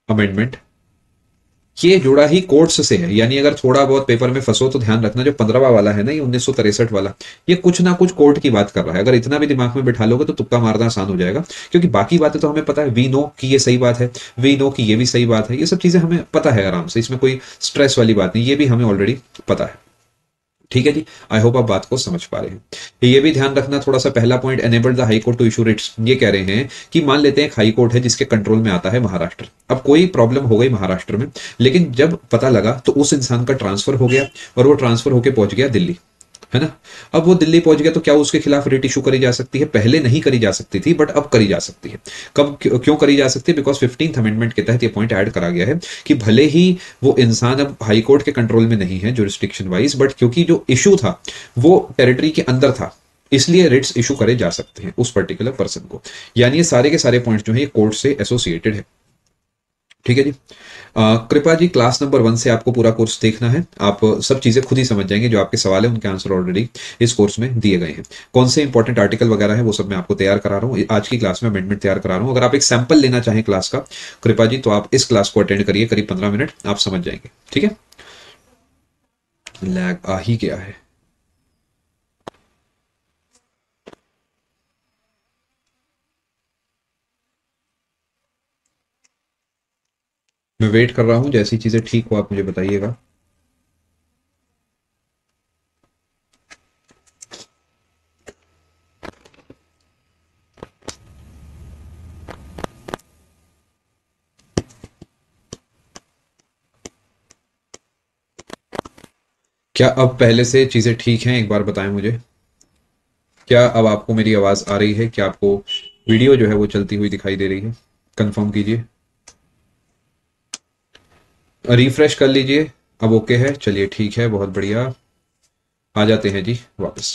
अमेंडमेंट, ये जुड़ा ही कोर्ट्स से है। यानी अगर थोड़ा बहुत पेपर में फंसो तो ध्यान रखना, जो 15वां वाला है ना, ये 1963 वाला, ये कुछ ना कुछ कोर्ट की बात कर रहा है। अगर इतना भी दिमाग में बिठा लोगे तो तुक्का मारना आसान हो जाएगा, क्योंकि बाकी बातें तो हमें पता है, वी नो कि ये सही बात है, वी नो कि ये भी सही बात है, ये सब चीजें हमें पता है आराम से, इसमें कोई स्ट्रेस वाली बात नहीं, ये भी हमें ऑलरेडी पता है। ठीक है जी, आई होप आप बात को समझ पा रहे हैं। ये भी ध्यान रखना थोड़ा सा, पहला point, enable the high court to issue writs. ये कह रहे हैं कि मान लेते हैं एक हाई कोर्ट है जिसके कंट्रोल में आता है महाराष्ट्र। अब कोई प्रॉब्लम हो गई महाराष्ट्र में, लेकिन जब पता लगा तो उस इंसान का ट्रांसफर हो गया और वो ट्रांसफर होकर पहुंच गया दिल्ली, है ना। अब वो दिल्ली पहुंच गया तो क्या उसके खिलाफ रिट इशू करी जा सकती है? पहले नहीं करी जा सकती थी, बट अब करी जा सकती है। कब क्यों करी जा सकती है? बिकॉज 15th अमेंडमेंट के तहत ये पॉइंट ऐड करा गया है कि भले ही वो इंसान अब हाई कोर्ट के कंट्रोल में नहीं है जुरिस्डिक्शन वाइज, बट क्योंकि जो इशू था वो टेरिटरी के अंदर था, इसलिए रिट्स इशू करे जा सकते हैं उस पर्टिकुलर पर्सन को। यानी ये सारे के सारे पॉइंट्स जो है ये कोर्ट से एसोसिएटेड है। ठीक है जी। कृपा जी, क्लास नंबर 1 से आपको पूरा कोर्स देखना है, आप सब चीजें खुद ही समझ जाएंगे। जो आपके सवाल है उनके आंसर ऑलरेडी इस कोर्स में दिए गए हैं। कौन से इंपॉर्टेंट आर्टिकल वगैरह है वो सब मैं आपको तैयार करा रहा हूँ आज की क्लास में, अमेंडमेंट तैयार करा रहा हूँ। अगर आप एक सैंपल लेना चाहें क्लास का कृपा जी, तो आप इस क्लास को अटेंड करिए, करीब 15 मिनट आप समझ जाएंगे। ठीक है, लैग आ ही गया है। मैं वेट कर रहा हूँ, जैसी चीजें ठीक हो आप मुझे बताइएगा। क्या अब पहले से चीजें ठीक हैं? एक बार बताएं मुझे, क्या अब आपको मेरी आवाज आ रही है? क्या आपको वीडियो जो है वो चलती हुई दिखाई दे रही है? कंफर्म कीजिए, रिफ्रेश कर लीजिए। अब ओके है, चलिए ठीक है, बहुत बढ़िया। आ जाते हैं जी वापस।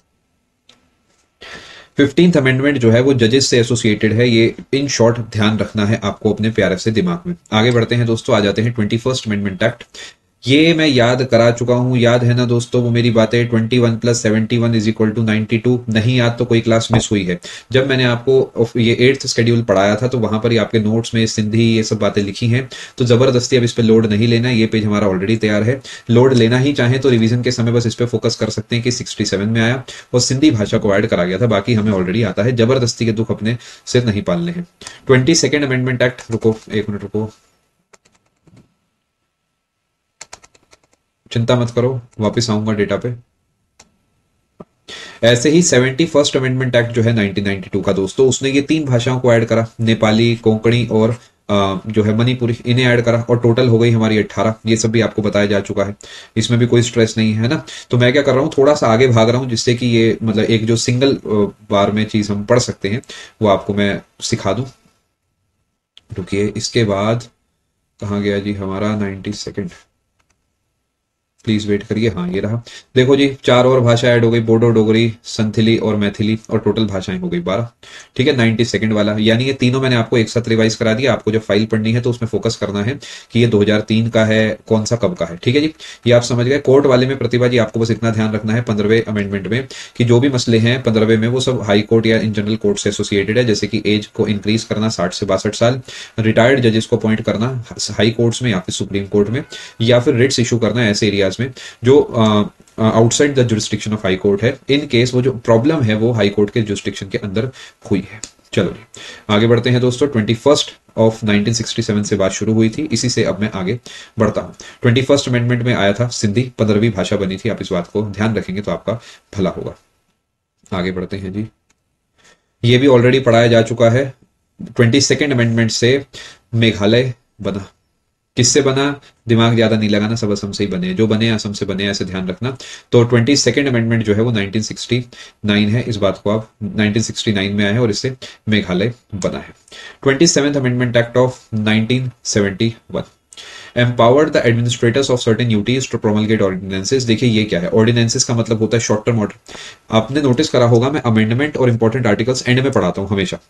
15th अमेंडमेंट जो है वो जजेस से एसोसिएटेड है, ये इन शॉर्ट ध्यान रखना है आपको अपने प्यारे से दिमाग में। आगे बढ़ते हैं दोस्तों, आ जाते हैं 21st अमेंडमेंट एक्ट। ये मैं याद करा चुका हूं, याद है ना दोस्तों वो मेरी बातें, 21 + 71 = 92। नहीं याद तो कोई क्लास मिस हुई है। जब मैंने आपको ये 8th शेड्यूल पढ़ाया था तो वहां पर ही आपके नोट्स में सिंधी ये सब बातें लिखी हैं, तो जबरदस्ती अब इस पे लोड नहीं लेना। ये पेज हमारा ऑलरेडी तैयार है, लोड लेना ही चाहे तो रिवीजन के समय बस इस पे फोकस कर सकते हैं कि 67 में आया और सिंधी भाषा को ऐड करा गया था, बाकी हमें ऑलरेडी आता है। जबरदस्ती के दुख अपने सिर नहीं पालने हैं। 22nd अमेंडमेंट एक्ट, रुको एक मिनट रुको, चिंता मत करो, वापस आऊंगा डेटा पे। ऐसे ही 71st अमेंडमेंट एक्ट जो है 1992 का दोस्तों, उसने ये 3 भाषाओं को ऐड करा, नेपाली, कोंकणी और जो है मणिपुरी, इन्हें ऐड करा और टोटल हो गई हमारी 18। ये सब भी आपको बताया जा चुका है, इसमें भी कोई स्ट्रेस नहीं है ना। तो मैं क्या कर रहा हूँ, थोड़ा सा आगे भाग रहा हूँ जिससे कि ये मतलब एक जो सिंगल बार में चीज हम पढ़ सकते हैं वो आपको मैं सिखा दूं। रुकिए, इसके बाद कहाँ गया जी हमारा 92nd, प्लीज वेट करिए। हाँ ये रहा, देखो जी 4 और भाषा ऐड हो गई, बोडो, डोगरी, संथली और मैथिली, और टोटल भाषाएं हो गई 12। ठीक है, 92nd वाला, यानी ये तीनों मैंने आपको एक साथ रिवाइज करा दिया। आपको जब फाइल पढ़नी है तो उसमें फोकस करना है कि ये 2003 का है, कौन सा कब का है। ठीक है जी, ये आप समझ गए। कोर्ट वाले में प्रतिभा जी आपको बस इतना ध्यान रखना है 15वें अमेंडमेंट में कि जो भी मसले हैं 15वें में वो सब हाई कोर्ट या इन जनरल कोर्ट से एसोसिएटेड है, जैसे कि एज को इंक्रीज करना 60 से 62 साल, रिटायर्ड जजेस को अपॉइंट करना हाई कोर्ट्स में या फिर सुप्रीम कोर्ट में, या फिर रिट्स इशू करना ऐसे एरियाज में जो outside the jurisdiction of high court है, इन केस वो जो प्रॉब्लम है वो हाई कोर्ट के जुरिस्डिक्शन के अंदर हुई है। चलो जी आगे बढ़ते हैं दोस्तों। 21st ऑफ 1967 से बात शुरू हुई थी, इसी से अब मैं आगे बढ़ता हूं। 21st अमेंडमेंट में आया था सिंधी, 15वीं भाषा बनी थी। आप इस बात को ध्यान रखेंगे तो आपका भला होगा। आगे बढ़ते हैं जी, ये भी ऑलरेडी पढ़ाया जा चुका है। 22nd अमेंडमेंट से मेघालय बना, किससे बना? दिमाग ज्यादा नहीं लगाना, सब असम से ही बने, जो बने असम से बने, ऐसे ध्यान रखना। तो 22nd अमेंडमेंट जो है वो 1969 है, इस बात को आप 1969 में आया है और इससे मेघालय बना है। 27th amendment act of 1971 empowered the administrators of certain duties to promulgate ordinances। देखिए ये क्या है, ऑर्डिनेंसेस का मतलब होता है शॉर्ट टर्म ऑर्डर। आपने नोटिस करा होगा मैं अमेंडमेंट और इंपॉर्टेंट आर्टिकल्स एंड में पढ़ाता हूं हमेशा,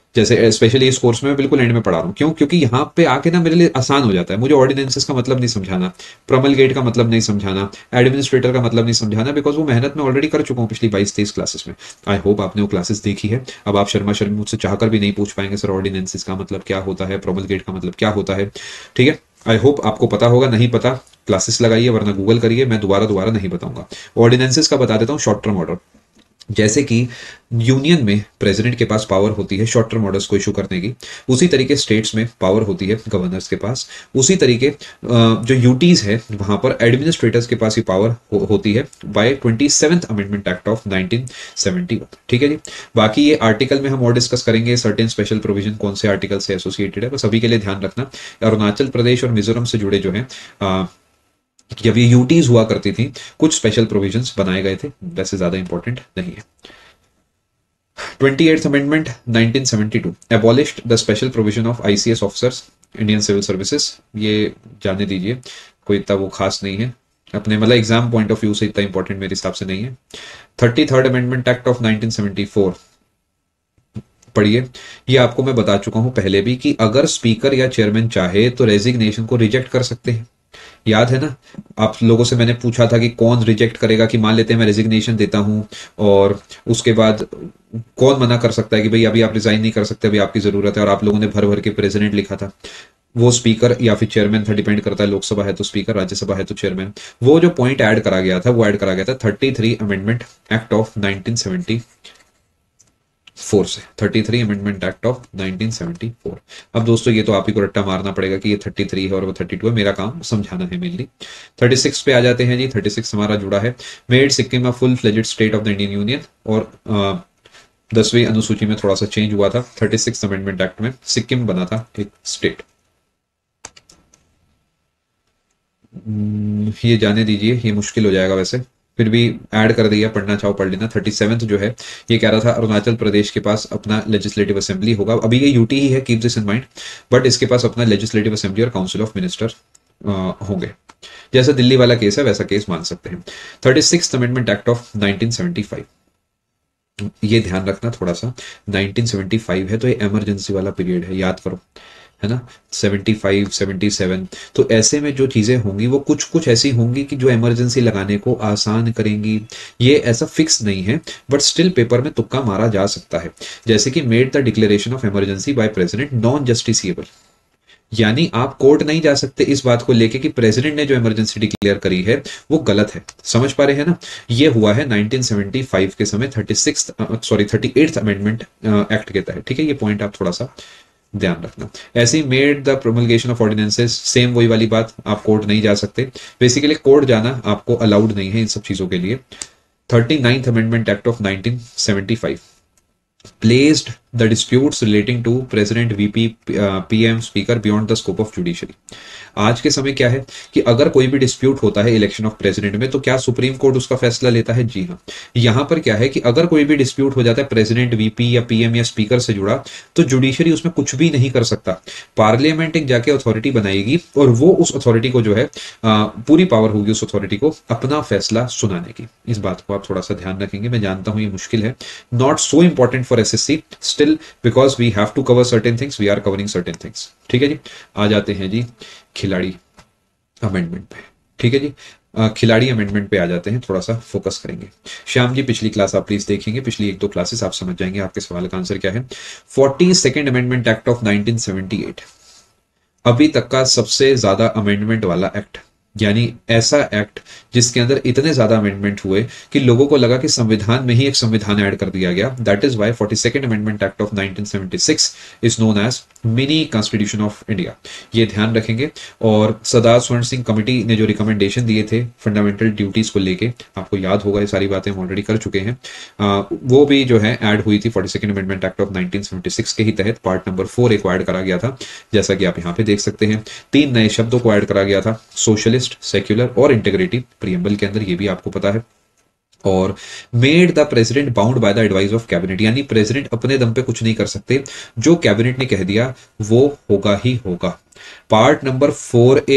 जैसे स्पेशली इस कोर्स में मैं बिल्कुल एंड में पढ़ा रहा हूँ, क्यों? क्योंकि यहाँ पे आके ना मेरे लिए आसान हो जाता है, मुझे ऑर्डिनेंसेस का मतलब नहीं समझाना, प्रमलगेट का मतलब नहीं समझाना, एडमिनिस्ट्रेटर का मतलब नहीं समझाना, बिकॉज वो मेहनत मैं ऑलरेडी कर चुका हूँ पिछली 22-23 क्लासेस में। आई होप आपने वो क्लासेस देखी है। अब आप शर्मा शर्मी मुझसे चाहकर भी नहीं पूछ पाएंगे सर ऑर्डिनेंसेस का मतलब क्या होता है, प्रमलगेट का मतलब क्या होता है। ठीक है, आई होप आपको पता होगा, नहीं पता क्लासेस लगाइए वरना गूगल करिए, मैं दोबारा दोबारा नहीं बताऊंगा। ऑर्डिनेंसेस का बता देता हूँ शॉर्ट टर्म ऑर्डर। जैसे कि यूनियन में प्रेसिडेंट के पास पावर होती है शॉर्ट टर्म ऑर्डर्स को इशू करने की, उसी तरीके स्टेट्स में पावर होती है गवर्नर्स के पास, उसी तरीके जो यूटीज है वहां पर एडमिनिस्ट्रेटर्स के पास ही पावर होती है bye 27th amendment act of 1971। ठीक है जी, बाकी ये आर्टिकल में हम और डिस्कस करेंगे सर्टेन स्पेशल प्रोविजन कौन से आर्टिकल से एसोसिएटेड है, बस अभी के लिए ध्यान रखना अरुणाचल प्रदेश और मिजोरम से जुड़े जो है जब ये यूटीज हुआ करती थी कुछ स्पेशल प्रोविजंस बनाए गए थे, वैसे ज्यादा इंपॉर्टेंट नहीं है। 28th amendment 1972 abolished the special provision of ICS officers Indian civil services. ये जाने दीजिए, कोई इतना वो खास नहीं है, अपने मतलब एग्जाम पॉइंट ऑफ व्यू से इतना इंपॉर्टेंट मेरे हिसाब से नहीं है। 33rd अमेंडमेंट एक्ट ऑफ 1974 पढ़िए, ये आपको मैं बता चुका हूं पहले भी कि अगर स्पीकर या चेयरमैन चाहे तो रेजिग्नेशन को रिजेक्ट कर सकते हैं। याद है ना, आप लोगों से मैंने पूछा था कि कौन रिजेक्ट करेगा, कि मान लेते हैं मैं रेजिग्नेशन देता हूं और उसके बाद कौन मना कर सकता है कि भाई अभी आप रिजाइन नहीं कर सकते, अभी आपकी जरूरत है, और आप लोगों ने भर भर के प्रेसिडेंट लिखा था। वो स्पीकर या फिर चेयरमैन था, डिपेंड करता है, लोकसभा है तो स्पीकर, राज्यसभा है तो चेयरमैन। वो जो पॉइंट ऐड करा गया था वो ऐड करा गया था 33 अमेंडमेंट एक्ट ऑफ 1974 से, 33 अमेंडमेंट एक्ट ऑफ 1974। अब दोस्तों ये तो आप ही को रट्टा मारना पड़ेगा कि ये 33 है और वो 32 है, मेरा काम समझाना है मेनली। 36 पे आ जाते हैं जी, 36 हमारा जुड़ा है, made Sikkim a full fledged state of the Indian union, और 10वीं अनुसूची में थोड़ा सा चेंज हुआ था, 36 अमेंडमेंट एक्ट में सिक्किम बना था एक स्टेट। ये जाने दीजिए, ये मुश्किल हो जाएगा वैसे, फिर भी ऐड कर दिया, पढ़ना चाहो पढ़ लेना। 37th जो है ये कह रहा था अरुणाचल प्रदेश के पास अपना लेजिस्लेटिव असेंबली होगा, अभी ये यूटी ही है, keep this in mind, but इसके पास अपना लेजिस्लेटिव असेंबली और काउंसिल ऑफ मिनिस्टर होंगे। जैसा दिल्ली वाला केस है वैसा केस मान सकते हैं। 36th अमेंडमेंट एक्ट ऑफ 1975, ये ध्यान रखना थोड़ा सा, 1975 है तो ये इमरजेंसी वाला पीरियड है, याद करो, है ना। 75 77, तो ऐसे में जो चीजें होंगी वो कुछ कुछ ऐसी होंगी कि जो इमरजेंसी लगाने को आसान करेंगी। ये ऐसा फिक्स नहीं है, बट स्टिल पेपर में तुक्का मारा जा सकता है। जैसे कि made the declaration of emergency by president non justiciable, यानी आप कोर्ट नहीं जा सकते इस बात को लेके कि प्रेसिडेंट ने जो इमरजेंसी डिक्लेयर करी है वो गलत है। समझ पा रहे हैं ना, ये हुआ है 1975 के समय 38th अमेंडमेंट एक्ट के तहत। ठीक है, ये पॉइंट आप थोड़ा सा ध्यान रखना। ऐसे ही made the promulgation of ordinances, same वही वाली बात, आप कोर्ट नहीं जा सकते, बेसिकली कोर्ट जाना आपको अलाउड नहीं है इन सब चीजों के लिए। 39th amendment act of 1975 placed the disputes relating to president VP PM speaker beyond the scope of judiciary। आज के समय क्या है कि अगर कोई भी डिस्प्यूट होता है इलेक्शन ऑफ प्रेसिडेंट में तो क्या सुप्रीम कोर्ट उसका फैसला लेता है? जी हाँ। यहां पर क्या है कि अगर कोई भी डिस्प्यूट हो जाता है प्रेसिडेंट, वीपी या पीएम या स्पीकर से जुड़ा, तो जुडिशरी उसमें कुछ भी नहीं कर सकता। पार्लियामेंट एक जाके अथॉरिटी बनाएगी और वो उस अथॉरिटी को जो है पूरी पावर होगी उस अथॉरिटी को अपना फैसला सुनाने की। इस बात को आप थोड़ा सा ध्यान रखेंगे, मैं जानता हूं ये मुश्किल है, not so important for SSC, still because we have to cover certain things, we are covering certain things. ठीक है जी, आ जाते हैं जी खिलाड़ी अमेंडमेंट पे। ठीक है जी, खिलाड़ी अमेंडमेंट पे आ जाते हैं, थोड़ा सा फोकस करेंगे। श्याम जी पिछली क्लास आप प्लीज देखेंगे, पिछली एक दो क्लासेस आप समझ जाएंगे आपके सवाल का आंसर क्या है। 42nd अमेंडमेंट एक्ट ऑफ 1978, अभी तक का सबसे ज्यादा अमेंडमेंट वाला एक्ट, यानी ऐसा एक्ट जिसके अंदर इतने ज्यादा अमेंडमेंट हुए कि लोगों को लगा कि संविधान में ही एक संविधान ऐड कर दिया गया। That is why 42nd amendment act of 1976 is known as mini constitution of India. ये ध्यान रखेंगे। और सरदार स्वर्ण सिंह कमेटी ने जो रिकमेंडेशन दिए थे फंडामेंटल ड्यूटीज को लेके, आपको याद होगा, ये सारी बातें हम ऑलरेडी कर चुके हैं, वो भी जो है ऐड हुई थी 42nd अमेंडमेंट एक्ट ऑफ 1976 के ही तहत। पार्ट नंबर 4 को ऐड करा गया था, जैसा कि आप यहाँ पे देख सकते हैं। 3 नए शब्दों को ऐड करा गया था, सोशलिस्ट, सेक्युलर और इंटीग्रिटी, प्रीएम्बल के अंदर, ये भी आपको पता है। और made the president bound by the advice of cabinet, यानी प्रेसिडेंट अपने दम पे कुछ नहीं कर सकते, जो कैबिनेट ने कह दिया वो होगा ही होगा। Part number 4A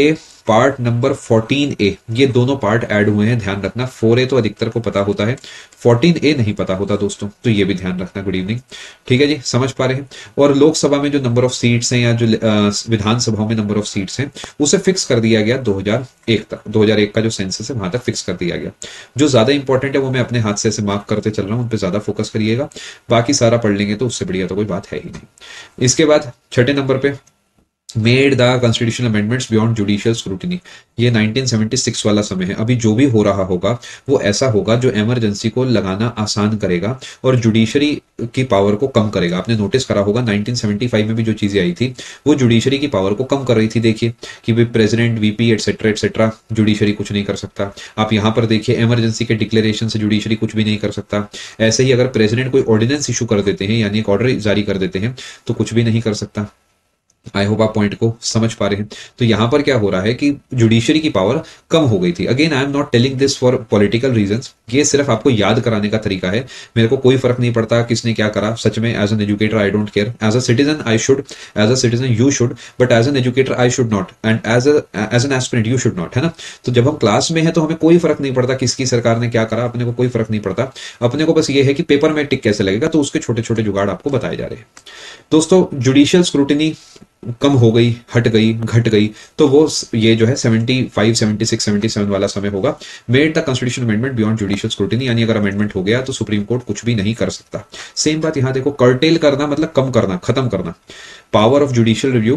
part number 14A, ये दोनों पार्ट ऐड हुए हैं, ध्यान रखना। 4A तो अधिकतर को पता होता है, 14A नहीं पता होता दोस्तों, तो ये भी ध्यान रखना। गुड इवनिंग, ठीक है जी, समझ पा रहे हैं। और लोकसभा में जो नंबर ऑफ सीट्स हैं या जो विधानसभाओं में नंबर ऑफ सीट्स हैं उसे फिक्स कर दिया गया 2001 तक, 2001 का जो सेंसस है वहां तक फिक्स कर दिया गया। जो ज्यादा इंपॉर्टेंट है वो मैं अपने हाथ से ऐसे मार्क करते चल रहा हूँ, उन पर ज्यादा फोकस करिएगा, बाकी सारा पढ़ लेंगे तो उससे बढ़िया तो कोई बात है ही नहीं। इसके बाद छठे नंबर पे made the constitutional amendments beyond judicial scrutiny. ये 1976 वाला समय है। अभी जो भी हो रहा होगा वो ऐसा होगा जो इमरजेंसी को लगाना आसान करेगा और जुडिशरी की पावर को कम करेगा। आपने नोटिस करा होगा 1975 में भी जो चीजें आई थी वो जुडिशरी की पावर को कम कर रही थी। देखिए कि भाई president, VP etcetera etcetera, judiciary कुछ नहीं कर सकता। आप यहां पर देखिए इमरजेंसी के डिक्लेरेशन से जुडिशरी कुछ भी नहीं कर सकता। ऐसे ही अगर प्रेसिडेंट कोई ऑर्डिनेंस इशू कर देते हैं यानी एक ऑर्डर जारी कर देते हैं तो कुछ भी नहीं कर सकता। आई होप आप पॉइंट को समझ पा रहे हैं। तो यहां पर क्या हो रहा है कि जुडिशरी की पावर कम हो गई थी। Again I am not telling this for political reasons, ये सिर्फ आपको याद कराने का तरीका है। मेरे को कोई फर्क नहीं पड़ता किसने क्या करा, सच में as an educator I don't care. As a citizen I should, as a citizen you should, but as an educator I should not, and as an aspirant you should not, है ना। तो जब हम क्लास में है तो हमें कोई फर्क नहीं पड़ता किसकी सरकार ने क्या करा, अपने को कोई फर्क नहीं पड़ता। अपने को बस ये है कि पेपर में टिक कैसे लगेगा, तो उसके छोटे छोटे जुगाड़ आपको बताए जा रहे हैं। दोस्तों जुडिशियल स्क्रूटिनी कम हो गई, हट गई, घट गई, तो वो ये जो है 75, 76, 77 वाला समय होगा। Made the constitution amendment beyond judicial scrutiny, यानी अगर अमेंडमेंट हो गया तो सुप्रीम कोर्ट कुछ भी नहीं कर सकता। सेम बात यहां देखो, कर्टेल करना मतलब कम करना, खत्म करना। पावर ऑफ जुडिशियल रिव्यू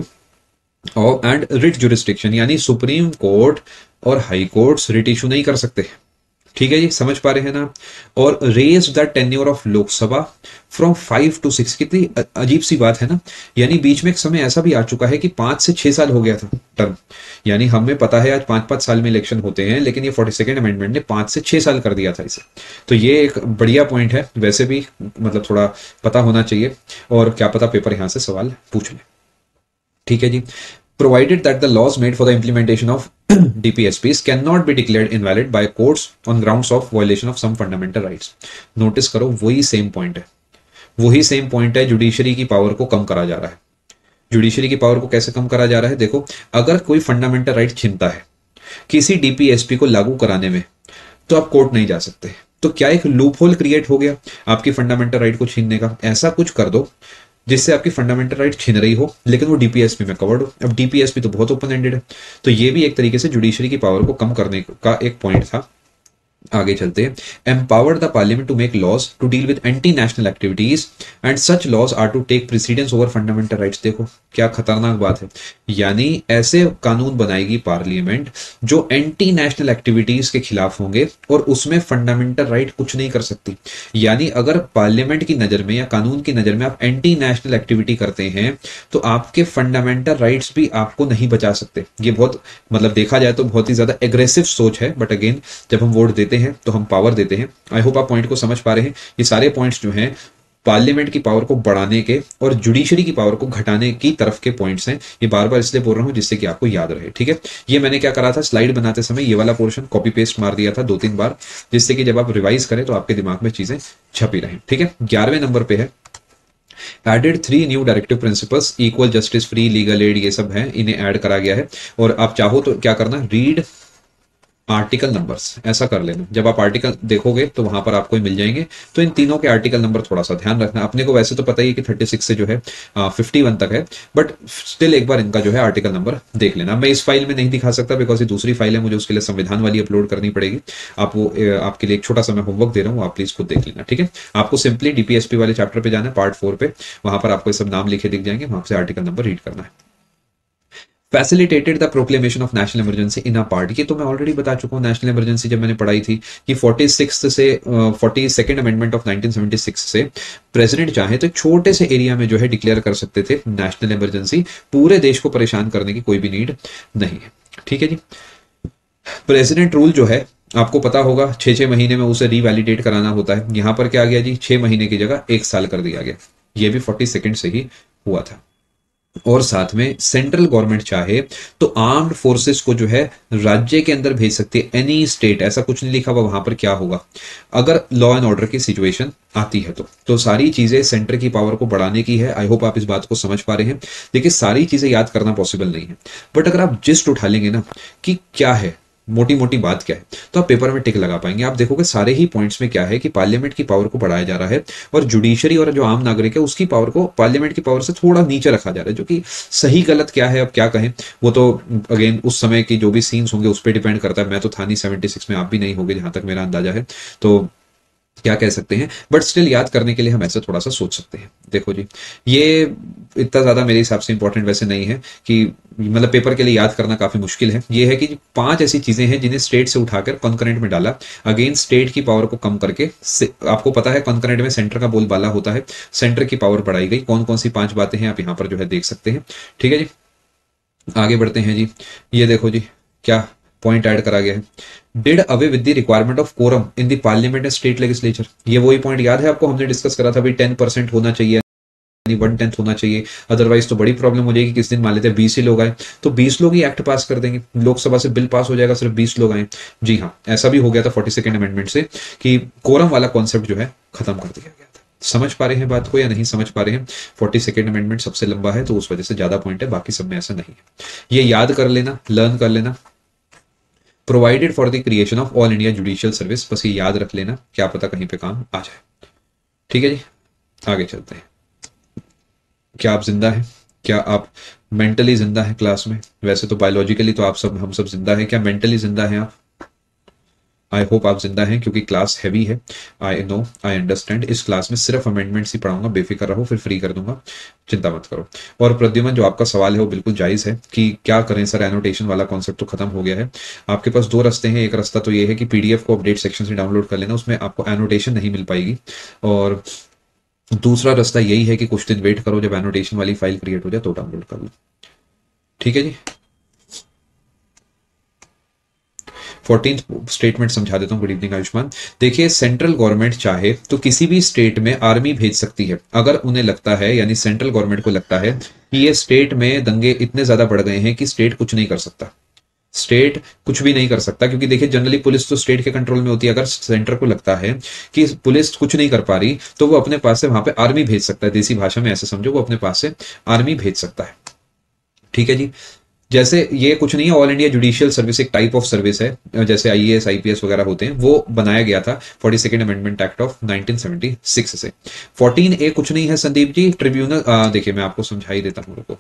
और एंड रिट जुरिस्डिक्शन, यानी सुप्रीम कोर्ट और हाई कोर्ट्स रिट इशू नहीं कर सकते। ठीक है जी, समझ पा रहे हैं ना। और raise the tenure of Lok Sabha from 5 to 6, कितनी अजीब सी बात है ना। यानी बीच में एक समय ऐसा भी आ चुका है कि 5 से 6 साल हो गया था टर्म। यानी हमें पता है आज 5-5 साल में इलेक्शन होते हैं, लेकिन ये 42nd अमेंडमेंट ने 5 से 6 साल कर दिया था इसे। तो ये एक बढ़िया पॉइंट है, वैसे भी मतलब थोड़ा पता होना चाहिए, और क्या पता पेपर यहां से सवाल पूछ ले। ठीक है जी। Provided that the laws made for the implementation of DPSPs cannot be declared invalid by courts on grounds of violation of some fundamental rights. Notice करो वही सेम पॉइंट है, वही सेम पॉइंट है। जुडिशरी की पावर को कम करा जा रहा है। जुडिशरी की पावर को कैसे कम करा जा रहा है, देखो अगर कोई फंडामेंटल राइट छिनता है किसी डीपीएसपी को लागू कराने में, तो आप कोर्ट नहीं जा सकते। तो क्या एक लूप होल क्रिएट हो गया आपकी फंडामेंटल राइट को छीनने का। ऐसा कुछ कर दो जिससे आपकी फंडामेंटल राइट छीन रही हो लेकिन वो डीपीएसपी में कवर्ड हो। अब डीपीएसपी तो बहुत ओपन एंडेड है, तो ये भी एक तरीके से जुडिशरी की पावर को कम करने का एक पॉइंट था। आगे चलते हैं। Empowered the parliament to make laws to deal with anti national activities and such laws are to take precedence over fundamental rights. देखो क्या खतरनाक बात है, यानी ऐसे कानून बनाएगी पार्लियामेंट जो एंटी नेशनल एक्टिविटीज के खिलाफ होंगे और उसमें फंडामेंटल राइट कुछ नहीं कर सकती। यानी अगर पार्लियामेंट की नजर में या कानून की नजर में आप एंटी नेशनल एक्टिविटी करते हैं तो आपके फंडामेंटल राइट्स भी आपको नहीं बचा सकते। ये बहुत मतलब देखा जाए तो बहुत ही ज्यादा एग्रेसिव सोच है, बट अगेन जब हम वोट देते हैं तो हम पावर देते हैं। आई होप आप पॉइंट को समझ पा रहे हैं। ये सारे पॉइंट्स जो हैं पार्लियामेंट की पावर को बढ़ाने के और जुडिशरी की पावर को घटाने की तरफ के पॉइंट्स हैं। ये बार बार इसलिए बोल रहा हूं जिससे कि आपको याद रहे। ठीक है, ये मैंने क्या करा था, स्लाइड बनाते समय ये वाला पोर्शन कॉपी पेस्ट मार दिया था 2-3 बार, जिससे कि जब आप रिवाइज करें तो आपके दिमाग में चीजें छपी रहें। ठीक है, 11वें नंबर पे है added 3 new directive principles, equal justice, free legal aid, ये सब है, इन्हें ऐड करा गया है। और आप चाहो तो क्या करना, रीड आर्टिकल नंबर्स, ऐसा कर लेना। जब आप आर्टिकल देखोगे तो वहां पर आपको मिल जाएंगे। तो इन तीनों के आर्टिकल नंबर थोड़ा सा ध्यान रखना। अपने को वैसे तो पता ही है कि 36 से जो है 51 तक है, बट स्टिल एक बार इनका जो है आर्टिकल नंबर देख लेना। मैं इस फाइल में नहीं दिखा सकता बिकॉज ये दूसरी फाइल है, मुझे उसके लिए संविधान वाली अपलोड करनी पड़ेगी। आप वो आपके लिए एक छोटा सा मैं होमवर्क दे रहा हूँ, आप प्लीज खुद देख लेना। ठीक है, आपको सिंपली डीपीएसपी वाले चैप्टर पे जाना है, पार्ट 4 पे, वहां पर आपको ये सब नाम लिखे दिख जाएंगे, वहां से आर्टिकल नंबर रीड करना है। Facilitated the proclamation of national emergency in a part, ये तो मैं ऑलरेडी बता चुका हूँ। नेशनल इमरजेंसी जब मैंने पढ़ाई थी कि 46 से 42nd अमेंडमेंट ऑफ 1976 से प्रेसिडेंट चाहे तो एक छोटे से एरिया में जो है डिक्लेयर कर सकते थे नेशनल इमरजेंसी। पूरे देश को परेशान करने की कोई भी नीड नहीं है। ठीक है जी। प्रेसिडेंट रूल जो है आपको पता होगा 6-6 महीने में उसे रिवैलिडेट कराना होता है। यहां पर क्या आ गया जी, 6 महीने की जगह 1 साल कर दिया गया। ये भी 42nd से ही हुआ था। और साथ में सेंट्रल गवर्नमेंट चाहे तो आर्म्ड फोर्सेस को जो है राज्य के अंदर भेज सकती है, एनी स्टेट, ऐसा कुछ नहीं लिखा हुआ वहां पर क्या होगा अगर लॉ एंड ऑर्डर की सिचुएशन आती है। तो सारी चीजें सेंटर की पावर को बढ़ाने की है। आई होप आप इस बात को समझ पा रहे हैं। देखिए सारी चीजें याद करना पॉसिबल नहीं है, बट अगर आप जिस्ट उठा लेंगे ना कि क्या है मोटी मोटी बात क्या है, तो आप पेपर में टिक लगा पाएंगे। आप देखोगे सारे ही पॉइंट्स में क्या है कि पार्लियामेंट की पावर को बढ़ाया जा रहा है और जुडिशरी और जो आम नागरिक है उसकी पावर को पार्लियामेंट की पावर से थोड़ा नीचे रखा जा रहा है, जो कि सही गलत क्या है अब क्या कहें, वो तो अगेन उस समय की जो भी सीन्स होंगे उस पर डिपेंड करता है। मैं तो था नहीं 76 में, आप भी नहीं होगे जहां तक मेरा अंदाजा है, तो क्या कह सकते हैं, बट स्टिल याद करने के लिए हम ऐसे थोड़ा सा सोच सकते हैं। देखो जी, ये इतना ज्यादा मेरे हिसाब से इंपॉर्टेंट वैसे नहीं है कि मतलब पेपर के लिए याद करना काफी मुश्किल है। ये है कि 5 ऐसी चीजें हैं जिन्हें स्टेट से उठाकर कॉन्करेंट में डाला, अगेन स्टेट की पावर को कम करके आपको पता है कॉन्करेंट में सेंटर का बोलबाला होता है, सेंटर की पावर बढ़ाई गई। कौन कौन सी 5 बातें हैं आप यहाँ पर जो है देख सकते हैं। ठीक है जी, आगे बढ़ते हैं जी। ये देखो जी क्या पॉइंट ऐड करा गया है, did away with the requirement of quorum in the parliament and state legislature. ये वही पॉइंट याद है आपको, हमने डिस्कस करा था भाई 10% होना चाहिए, यानी 1/10 होना चाहिए, अदरवाइज तो बड़ी प्रॉब्लम हो जाएगी। किस दिन मान लेते हैं 20 ही लोग आए तो 20 लोग ही एक्ट पास कर देंगे, लोकसभा से बिल पास हो जाएगा सिर्फ 20 लोग आए। जी हाँ, ऐसा भी हो गया था 42nd अमेंडमेंट से कि कोरम वाला कॉन्सेप्ट जो है खत्म कर दिया गया था। समझ पा रहे हैं बात को या नहीं समझ पा रहे हैं? 42nd अमेंडमेंट सबसे लंबा है तो उस वजह से ज्यादा पॉइंट है, बाकी सब में ऐसा नहीं है। ये याद कर लेना, लर्न कर लेना, provided for the creation of all India judicial service, बस ये याद रख लेना, क्या पता कहीं पे काम आ जाए। ठीक है जी, आगे चलते हैं। क्या आप जिंदा हैं? क्या आप मेंटली जिंदा हैं क्लास में? वैसे तो बायोलॉजिकली तो आप सब हम सब जिंदा हैं, क्या मेंटली जिंदा हैं आप? आई होप आप जिंदा हैं क्योंकि क्लास हैवी है। I know, I understand. इस क्लास में सिर्फ अमेंडमेंट्स ही पढ़ाऊंगा, बेफिक्र रहो, फिर फ्री कर दूंगा, चिंता मत करो। और प्रद्युमन जो आपका सवाल है वो बिल्कुल जायज है कि क्या करें सर, एनोटेशन वाला कॉन्सेप्ट तो खत्म हो गया है। आपके पास 2 रास्ते हैं। एक रास्ता तो ये है कि पीडीएफ को अपडेट सेक्शन से डाउनलोड कर लेना, उसमें आपको एनोटेशन नहीं मिल पाएगी। और दूसरा रास्ता यही है कि कुछ दिन वेट करो, जब एनोटेशन वाली फाइल क्रिएट हो जाए तो डाउनलोड कर लो। ठीक है जी, 14th स्टेटमेंट समझा देता हूँ। Good evening Ayushman. देखिए सेंट्रल गवर्नमेंट चाहे तो किसी भी स्टेट में आर्मी भेज सकती है अगर उन्हें लगता है, यानी सेंट्रल गवर्नमेंट को लगता है कि ये स्टेट में दंगे इतने ज्यादा बढ़ गए हैं कि स्टेट कुछ नहीं कर सकता। स्टेट कुछ भी नहीं कर सकता क्योंकि देखिए जनरली पुलिस तो स्टेट के कंट्रोल में होती है। अगर सेंटर को लगता है कि पुलिस कुछ नहीं कर पा रही तो वो अपने पास से वहां पे आर्मी भेज सकता है। देसी भाषा में ऐसे समझो, वो अपने पास से आर्मी भेज सकता है। ठीक है जी, जैसे ये कुछ नहीं है, ऑल इंडिया जुडिशियल सर्विस एक टाइप ऑफ सर्विस है, जैसे आईएएस आईपीएस वगैरह होते हैं, वो बनाया गया था 42nd अमेंडमेंट एक्ट ऑफ 1976 से। 14A कुछ नहीं है संदीप जी, ट्रिब्यूनल। देखिए मैं आपको समझा ही देता हूँ, रुको।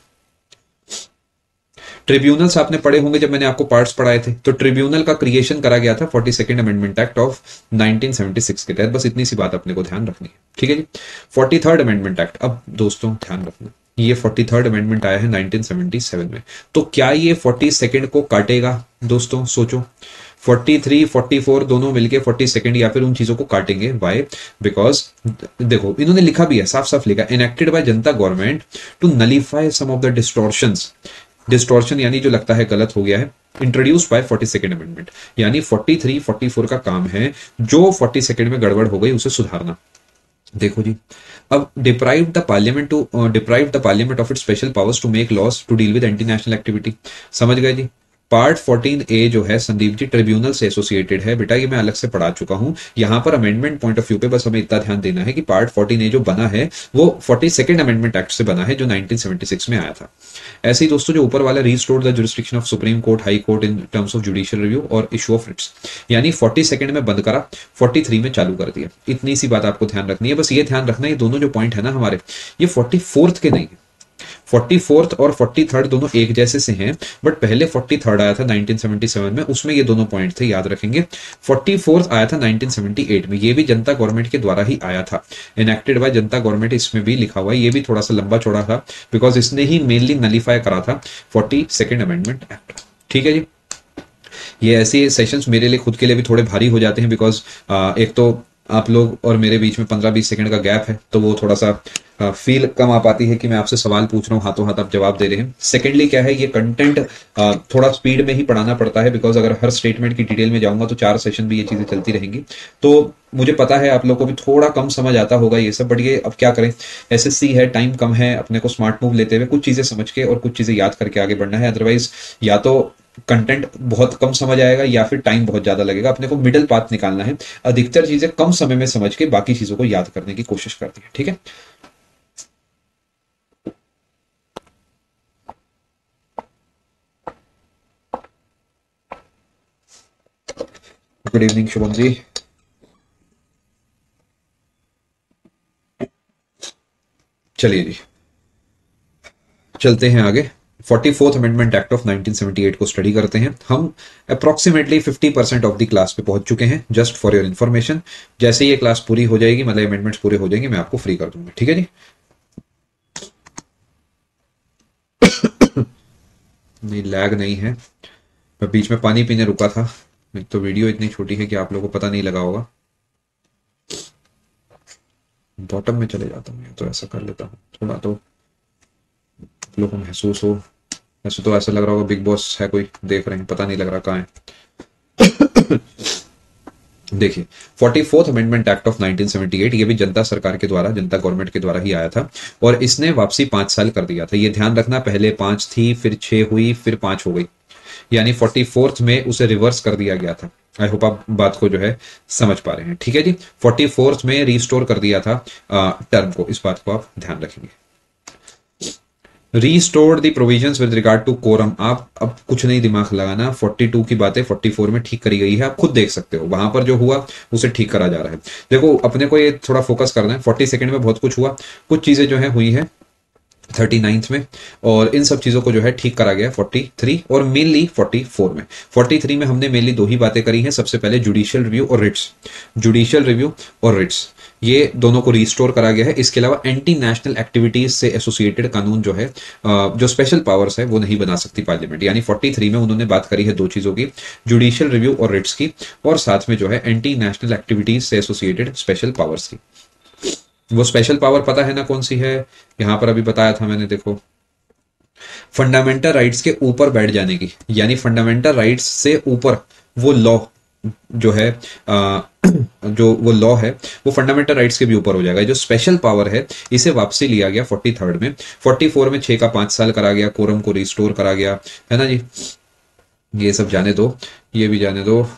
ट्रिब्यूनल्स आपने पढ़े होंगे जब मैंने आपको पार्ट्स पढ़ाए थे, तो ट्रिब्यूनल का क्रिएशन करा गया था 42nd अमेंडमेंट एक्ट ऑफ 1976 के तहत। बस इतनी सी बात अपने को ध्यान रखनी है। ठीक है जी, 43rd अमेंडमेंट एक्ट। अब दोस्तों ध्यान रखना, ये 43rd अमेंडमेंट आया है 1977 में, तो क्या ये 42nd को काटेगा? दोस्तों सोचो, 43 44 दोनों मिलके 42nd या फिर उन चीजों को काटेंगे। वाई? बिकॉज देखो इन्होंने लिखा भी है, साफ साफ लिखा, enacted by Janata government to nullify some of the distortions. Distortion यानी जो लगता है गलत हो गया है, इंट्रोड्यूस बाय 42nd अमेंडमेंट, यानी 43 44 का काम है जो 42nd में गड़बड़ हो गई उसे सुधारना। देखो जी, अब deprive the parliament of its special powers to make laws to deal with anti national activity. समझ गए जी? पार्ट 14A जो है संदीप जी ट्रिब्यूनल से एसोसिएटेड है बेटा, ये मैं अलग से पढ़ा चुका हूं। यहां पर अमेंडमेंट पॉइंट ऑफ व्यू पे बस हमें इतना ध्यान देना है कि पार्ट 14A जो बना है वो 42nd अमेंडमेंट एक्ट से बना है जो 1976 में आया था। ऐसे ही दोस्तों जो ऊपर वाला restore the jurisdiction of supreme court high court in terms of judicial review और इशू ऑफ रिट्स, यानी 42nd में बंद करा, 43 में चालू कर दिया। इतनी सी बात आपको ध्यान रखनी है। बस ये ध्यान रखना, ये दोनों जो पॉइंट है ना हमारे, ये 44th के नहीं है। 44th और 43rd दोनों एक जैसे से हैं, बट पहले 43rd आया था 1977 में, उसमें ये दोनों पॉइंट थे, याद रखेंगे। 44th आया था 1978 में, ये भी जनता गवर्नमेंट के द्वारा ही आया था, इनेक्टेड बाय जनता गवर्नमेंट, इसमें भी लिखा हुआ है। ये भी थोड़ा सा लंबा चौड़ा था बिकॉज इसने ही मेनली नलीफाई करा था 42nd अमेंडमेंट एक्ट। ठीक है जी, ये ऐसे सेशंस मेरे लिए खुद के लिए भी थोड़े भारी हो जाते हैं बिकॉज एक तो आप लोग और मेरे बीच में 15-20 सेकंड का गैप है, तो वो थोड़ा सा फील कम आ पाती है कि मैं आपसे सवाल पूछ रहा हूँ, हाथों हाथ आप जवाब दे रहे हैं। सेकेंडली क्या है, ये कंटेंट थोड़ा स्पीड में ही पढ़ाना पड़ता है, बिकॉज अगर हर स्टेटमेंट की डिटेल में जाऊंगा तो 4 सेशन भी ये चीज़ें चलती रहेंगी। तो मुझे पता है आप लोग को भी थोड़ा कम समझ आता होगा ये सब, बट ये अब क्या करें, एसएससी है, टाइम कम है, अपने को स्मार्ट मूव लेते हुए कुछ चीज़ें समझ के और कुछ चीज़ें याद करके आगे बढ़ना है। अदरवाइज या तो कंटेंट बहुत कम समझ आएगा या फिर टाइम बहुत ज़्यादा लगेगा। अपने को मिडिल पाथ निकालना है, अधिकतर चीज़ें कम समय में समझ के बाकी चीज़ों को याद करने की कोशिश करनी है। ठीक है। Good evening Shubham ji. चलिए जी, चलते हैं आगे। 44th अमेंडमेंट एक्ट ऑफ 1978 को स्टडी करते हैं हम। अप्रोक्सीमेटली 50% ऑफ द क्लास पे पहुंच चुके हैं, जस्ट फॉर योर इन्फॉर्मेशन। जैसे ये क्लास पूरी हो जाएगी, मतलब अमेंडमेंट्स पूरे हो जाएंगे, मैं आपको फ्री कर दूंगा। ठीक है जी। नहीं, लैग नहीं है। मैं बीच में पानी पीने रुका था। एक तो वीडियो इतनी छोटी है कि आप लोगों को पता नहीं लगा होगा। बॉटम में चले जाता हूँ, तो ऐसा कर लेता हूँ थोड़ा, तो आप लोगों को महसूस हो। ऐसे तो ऐसा लग रहा होगा बिग बॉस है, कोई देख रहे हैं, पता नहीं लग रहा कहाँ है। देखिए, 44th अमेंडमेंट एक्ट ऑफ 1978, ये भी जनता सरकार के द्वारा, जनता गवर्नमेंट के द्वारा ही आया था, और इसने वापसी 5 साल कर दिया था। ये ध्यान रखना, पहले 5 थी, फिर 6 हुई, फिर 5 हो गई, यानी 44th में उसे रिवर्स कर दिया गया था। आई होप आप बात को जो है समझ पा रहे हैं। ठीक है जी। 44th में रिस्टोर कर दिया था टर्म को, इस बात को आप ध्यान रखेंगे। Restored the provisions with regard to quorum. आप अब कुछ नहीं दिमाग लगाना, 42 की बातें 44 में ठीक करी गई है, आप खुद देख सकते हो, वहां पर जो हुआ उसे ठीक करा जा रहा है। देखो, अपने को ये थोड़ा फोकस करना है। 42nd में बहुत कुछ हुआ, कुछ चीजें जो है हुई है 39th में, और इन सब चीजों को जो है ठीक करा गया 43 और मेनली 44 में। 43 में हमने मेनली दो ही बातें करी हैं। सबसे पहले जुडिशियल रिव्यू और रिट्स, जुडिशियल रिव्यू और रिट्स, ये दोनों को रिस्टोर करा गया है। इसके अलावा एंटी नेशनल एक्टिविटीज से एसोसिएटेड कानून जो है, जो स्पेशल पावर्स है, वो नहीं बना सकती पार्लियामेंट। यानी 43 में उन्होंने बात करी है दो चीजों की, जुडिशियल रिव्यू और रिट्स की, और साथ में जो है एंटी नेशनल एक्टिविटीज से एसोसिएटेड स्पेशल पावर्स की। वो स्पेशल पावर पता है ना कौन सी है, यहां पर अभी बताया था मैंने, देखो, फंडामेंटल राइट्स के ऊपर बैठ जाने की, यानी फंडामेंटल राइट्स से ऊपर वो लॉ जो है, जो वो लॉ है वो फंडामेंटल राइट्स के भी ऊपर हो जाएगा। जो स्पेशल पावर है, इसे वापसी लिया गया 43rd में। 44 में 6 का 5 साल करा गया, कोरम को रिस्टोर करा गया, है ना जी। ये सब जाने दो, ये भी जाने दो।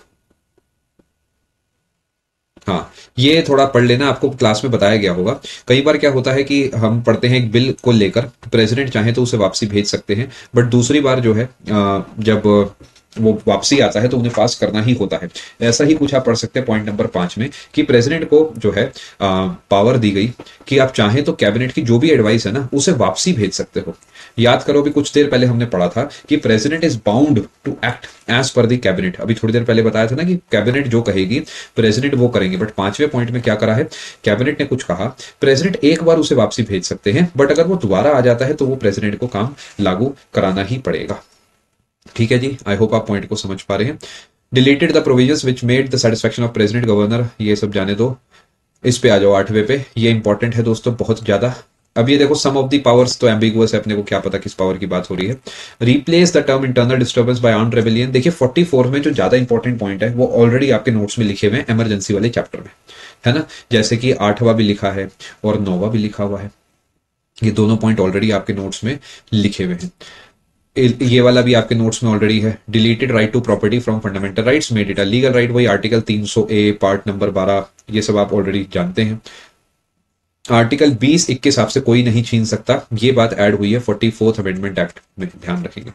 हाँ, ये थोड़ा पढ़ लेना, आपको क्लास में बताया गया होगा। कई बार क्या होता है कि हम पढ़ते हैं एक बिल को लेकर, प्रेसिडेंट चाहे तो उसे वापसी भेज सकते हैं, बट दूसरी बार जो है जब वो वापसी आता है तो उन्हें पास करना ही होता है। ऐसा ही कुछ आप पढ़ सकते हैं पॉइंट नंबर 5 में, कि प्रेसिडेंट को जो है पावर दी गई कि आप चाहें तो कैबिनेट की जो भी एडवाइस है ना, उसे वापसी भेज सकते हो। याद करो, भी कुछ देर पहले हमने पढ़ा था कि president is bound to act as per the cabinet. अभी थोड़ी देर पहले बताया था ना कि कैबिनेट जो कहेगी प्रेसिडेंट वो करेंगे, बट 5वें पॉइंट में क्या करा है, कैबिनेट ने कुछ कहा, प्रेसिडेंट एक बार उसे वापसी भेज सकते हैं, बट अगर वो दोबारा आ जाता है तो वो प्रेसिडेंट को काम लागू कराना ही पड़ेगा। ठीक है जी, आई होप आप पॉइंट को समझ पा रहे हैं। Deleted the provisions which made the satisfaction of president governor, ये सब जाने दो। इस पे आ जाओ 8वें पे, ये इंपॉर्टेंट है दोस्तों बहुत ज्यादा। अब ये देखो, सम ऑफ द पावर्स तो एम्बिगुअस है, अपने को क्या पता किस पावर की बात हो रही है। Replace the term internal disturbance by armed rebellion. देखिए 44 में जो ज्यादा इंपॉर्टेंट पॉइंट है वो ऑलरेडी आपके नोट्स में लिखे हुए हैं, इमरजेंसी वाले चैप्टर में, है ना। जैसे कि 8वां भी लिखा है और 9वां भी लिखा हुआ है, ये दोनों पॉइंट ऑलरेडी आपके नोट्स में लिखे हुए हैं। ये वाला भी आपके नोट्स में ऑलरेडी है। Deleted right to property from fundamental rights, made it a legal right, वही आर्टिकल 300A पार्ट नंबर 12, ये सब आप ऑलरेडी जानते हैं। आर्टिकल 20(1) के हिसाब से कोई नहीं छीन सकता, ये बात ऐड हुई है 44th अमेंडमेंट एक्ट में, ध्यान रखेंगे।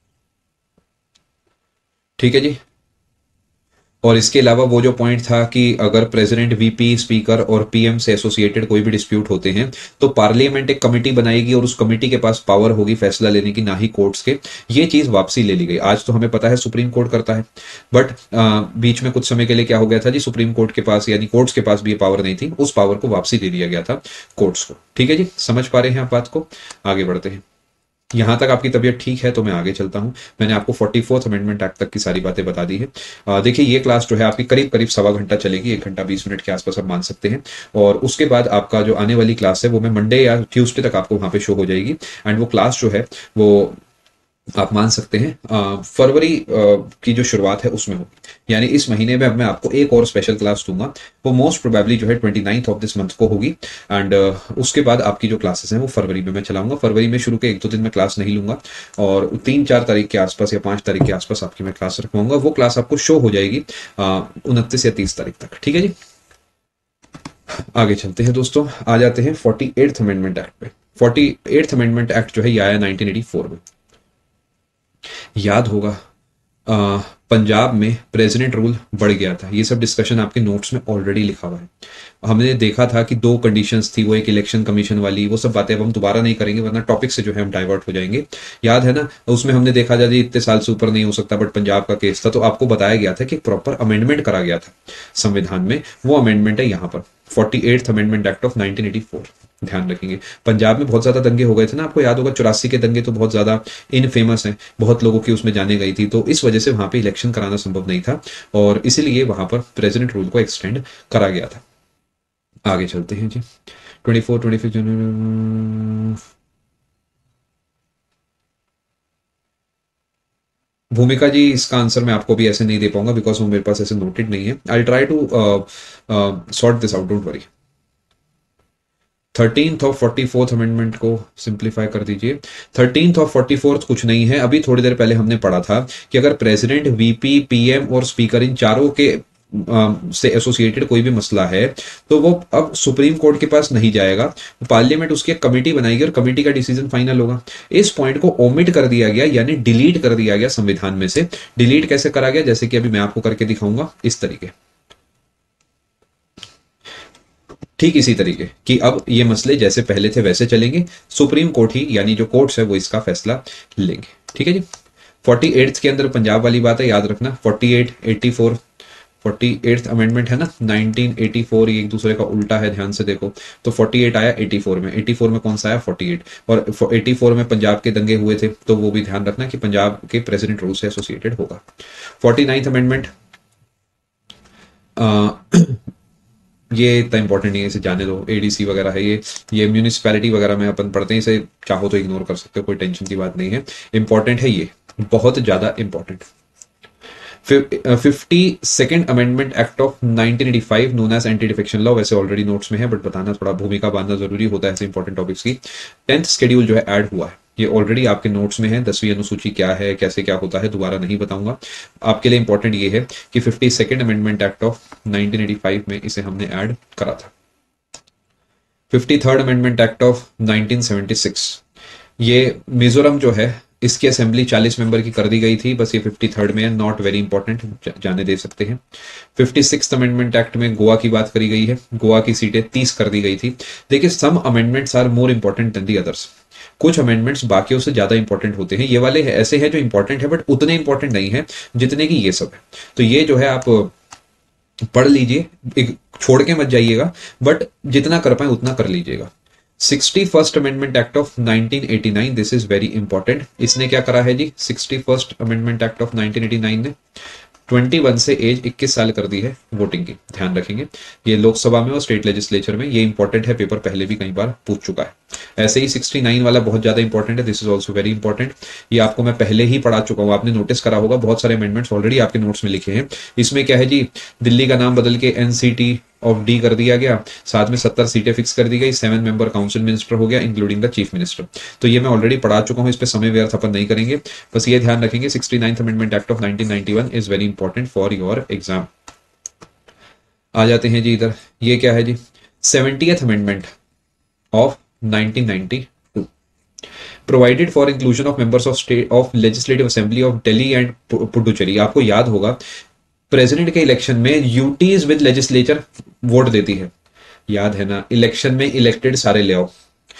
ठीक है जी। और इसके अलावा वो जो पॉइंट था कि अगर प्रेसिडेंट, वीपी, स्पीकर और पीएम से एसोसिएटेड कोई भी डिस्प्यूट होते हैं तो पार्लियामेंट एक कमेटी बनाएगी और उस कमेटी के पास पावर होगी फैसला लेने की, ना ही कोर्ट्स के। ये चीज वापसी ले ली गई। आज तो हमें पता है सुप्रीम कोर्ट करता है, बट बीच में कुछ समय के लिए क्या हो गया था जी, सुप्रीम कोर्ट के पास यानी कोर्ट्स के पास भी ये पावर नहीं थी, उस पावर को वापसी दे दिया गया था कोर्ट्स को। ठीक है जी, समझ पा रहे हैं आप बात को, आगे बढ़ते हैं। यहाँ तक आपकी तबीयत ठीक है तो मैं आगे चलता हूँ। मैंने आपको 44th अमेंडमेंट एक्ट तक की सारी बातें बता दी है। देखिए ये क्लास जो है आपकी करीब करीब सवा घंटा चलेगी, 1 घंटा 20 मिनट के आसपास आप मान सकते हैं। और उसके बाद आपका जो आने वाली क्लास है वो मैं मंडे या ट्यूसडे तक आपको वहाँ पे शो हो जाएगी। एंड वो क्लास जो है वो आप मान सकते हैं फरवरी की जो शुरुआत है उसमें होगी। यानी इस महीने में अब मैं आपको एक और स्पेशल क्लास दूंगा, वो मोस्ट प्रोबेबली जो है 29th ऑफ दिस मंथ को होगी। एंड उसके बाद आपकी जो क्लासेस हैं वो फरवरी में मैं चलाऊंगा। फरवरी में शुरू के 1-2 दिन में क्लास नहीं लूंगा, और 3-4 तारीख के आसपास या 5 तारीख के आसपास आपकी मैं क्लास रखवाऊंगा। वो क्लास आपको शो हो जाएगी 29 या 30 तारीख तक। ठीक है जी, आगे चलते हैं दोस्तों। आ जाते हैं 48th अमेंडमेंट एक्ट पे। 48th अमेंडमेंट एक्ट जो है ये आया 1984 में। याद होगा अ, पंजाब में प्रेसिडेंट रूल बढ़ गया था। ये सब डिस्कशन आपके नोट्स में ऑलरेडी लिखा हुआ है। हमने देखा था कि 2 कंडीशंस थी, वो एक इलेक्शन कमीशन वाली, वो सब बातें अब हम दोबारा नहीं करेंगे वरना टॉपिक से जो है हम डाइवर्ट हो जाएंगे। याद है ना, उसमें हमने देखा था जी इतने साल से ऊपर नहीं हो सकता, बट पंजाब का केस था तो आपको बताया गया था कि प्रॉपर अमेंडमेंट करा गया था संविधान में। वो अमेंडमेंट है यहाँ पर 48th अमेंडमेंट एक्ट ऑफ 1984। ध्यान रखेंगे, पंजाब में बहुत ज्यादा दंगे हो गए थे ना, आपको याद होगा 84 के दंगे तो बहुत ज्यादा इनफेमस हैं, बहुत लोगों की उसमें जाने गई थी, तो इस वजह से वहां पे इलेक्शन कराना संभव नहीं था और इसीलिए वहां पर प्रेसिडेंट रूल को एक्सटेंड करा गया था। आगे चलते हैं जी। 24 25 भूमिका जी, इसका आंसर मैं आपको भी ऐसे नहीं दे पाऊंगा बिकॉज वो मेरे पास ऐसे नोटेड नहीं है। I try to sort this out, don't worry. 13th और 44th अमेंडमेंट को सिंप्लीफाई कर दीजिए। 13th और 44th कुछ नहीं है, अभी थोड़ी देर पहले हमने पढ़ा था कि अगर प्रेसिडेंट, वीपी, पीएम और स्पीकर इन चारों के से एसोसिएटेड कोई भी मसला है तो वो अब सुप्रीम कोर्ट के पास नहीं जाएगा, पार्लियामेंट उसकी एक कमेटी बनाएगी और कमेटी का डिसीजन फाइनल होगा। इस पॉइंट को ओमिट कर दिया गया, यानी डिलीट कर दिया गया संविधान में से। डिलीट कैसे करा गया, जैसे कि अभी मैं आपको करके दिखाऊंगा इस तरीके, ठीक इसी तरीके कि अब ये मसले जैसे पहले थे वैसे चलेंगे, सुप्रीम कोर्ट ही यानी जो कोर्ट्स है वो इसका फैसला लेंगे। ठीक है जी। 48th के अंदर पंजाब वाली बात है, याद रखना। 48 84 48th अमेंडमेंट है ना, 1984, ये एक दूसरे का उल्टा है, ध्यान से देखो। तो 48 आया 84 में, 84 में कौन सा आया 48, और 84 में पंजाब के दंगे हुए थे तो वो भी ध्यान रखना कि पंजाब के प्रेसिडेंट रूल से एसोसिएटेड होगा। 49th अमेंडमेंट ये इतना इंपॉर्टेंट नहीं है, इसे जाने दो। एडीसी वगैरह है ये म्यूनिसिपैलिटी वगैरह में अपन पढ़ते हैं, इसे चाहो तो इग्नोर कर सकते हो, कोई टेंशन की बात नहीं है। इंपॉर्टेंट है ये, बहुत ज्यादा important. 52nd amendment act of 1985 known as anti defection law, वैसे ऑलरेडी नोट्स में है बट बताना थोड़ा भूमिका बांधना जरूरी होता है ऐसे इंपॉर्टेंट टॉपिक्स की। 10th शेड्यूल जो है ऐड हुआ है, ये ऑलरेडी आपके नोट्स में है। 10वीं अनुसूची क्या है, कैसे क्या होता है, दोबारा नहीं बताऊंगा। आपके लिए इंपॉर्टेंट ये है कि 52nd अमेंडमेंट एक्ट ऑफ 1985 में इसे हमने ऐड करा था। 53rd अमेंडमेंट एक्ट ऑफ 1976, ये मिजोरम जो है इसकी असेंबली 40 मेंबर की कर दी गई थी, बस ये 53rd में है, नॉट वेरी इंपॉर्टेंट, जाने दे सकते हैं। 56th अमेंडमेंट एक्ट में गोवा की बात करी गई है, गोवा की सीटें 30 कर दी गई थी। देखिए, some amendments are more important than the others, कुछ अमेंडमेंट्स बाकियों से ज्यादा इंपॉर्टेंट होते हैं। ये वाले ऐसे हैं जो इंपॉर्टेंट है बट उतने इंपॉर्टेंट नहीं है जितने की ये सब है। तो ये जो है आप पढ़ लीजिए, एक छोड़ के मत जाइएगा, बट जितना कर पाए उतना कर लीजिएगा। 61st amendment act of 1989, this is very important. इसने क्या करा है जी, 61st अमेंडमेंट एक्ट ऑफ 1989 ने 21 से एज 21 साल कर दी है वोटिंग की, ध्यान रखेंगे। ये लोकसभा में और स्टेट लेजिस्लेचर में, ये इंपॉर्टेंट है, पेपर पहले भी कई बार पूछ चुका है। ऐसे ही 69 वाला बहुत ज्यादा इंपॉर्टेंट है, this is also very important. ये आपको मैं पहले ही पढ़ा चुका हूँ, आपने नोटिस करा होगा, बहुत सारे अमेंडमेंट्स ऑलरेडी आपके नोट्स में लिखे हैं। इसमें क्या है जी, दिल्ली का नाम बदल के एनसीटी ऑफ डी कर दिया गया, साथ में 70 सीटें फिक्स कर दी गई, 7 मेंबर काउंसिल मिनिस्टर हो गया इंक्लूडिंग द चीफ मिनिस्टर। तो ये मैं ऑलरेडी पढ़ा चुका हूं, इस पे समय व्यर्थ अपन नहीं करेंगे, बस ये ध्यान रखेंगे 69th amendment act of 1991 is very important for your exam. आ जाते हैं जी इधर, ये क्या है जी, 70th amendment of 1992 provided for inclusion of members of state of legislative assembly of Delhi and Puducherry. आपको याद होगा प्रेसिडेंट के इलेक्शन में यूटीज विद लेजिस्लेचर वोट देती है, याद है ना, इलेक्शन में इलेक्टेड सारे ले आओ।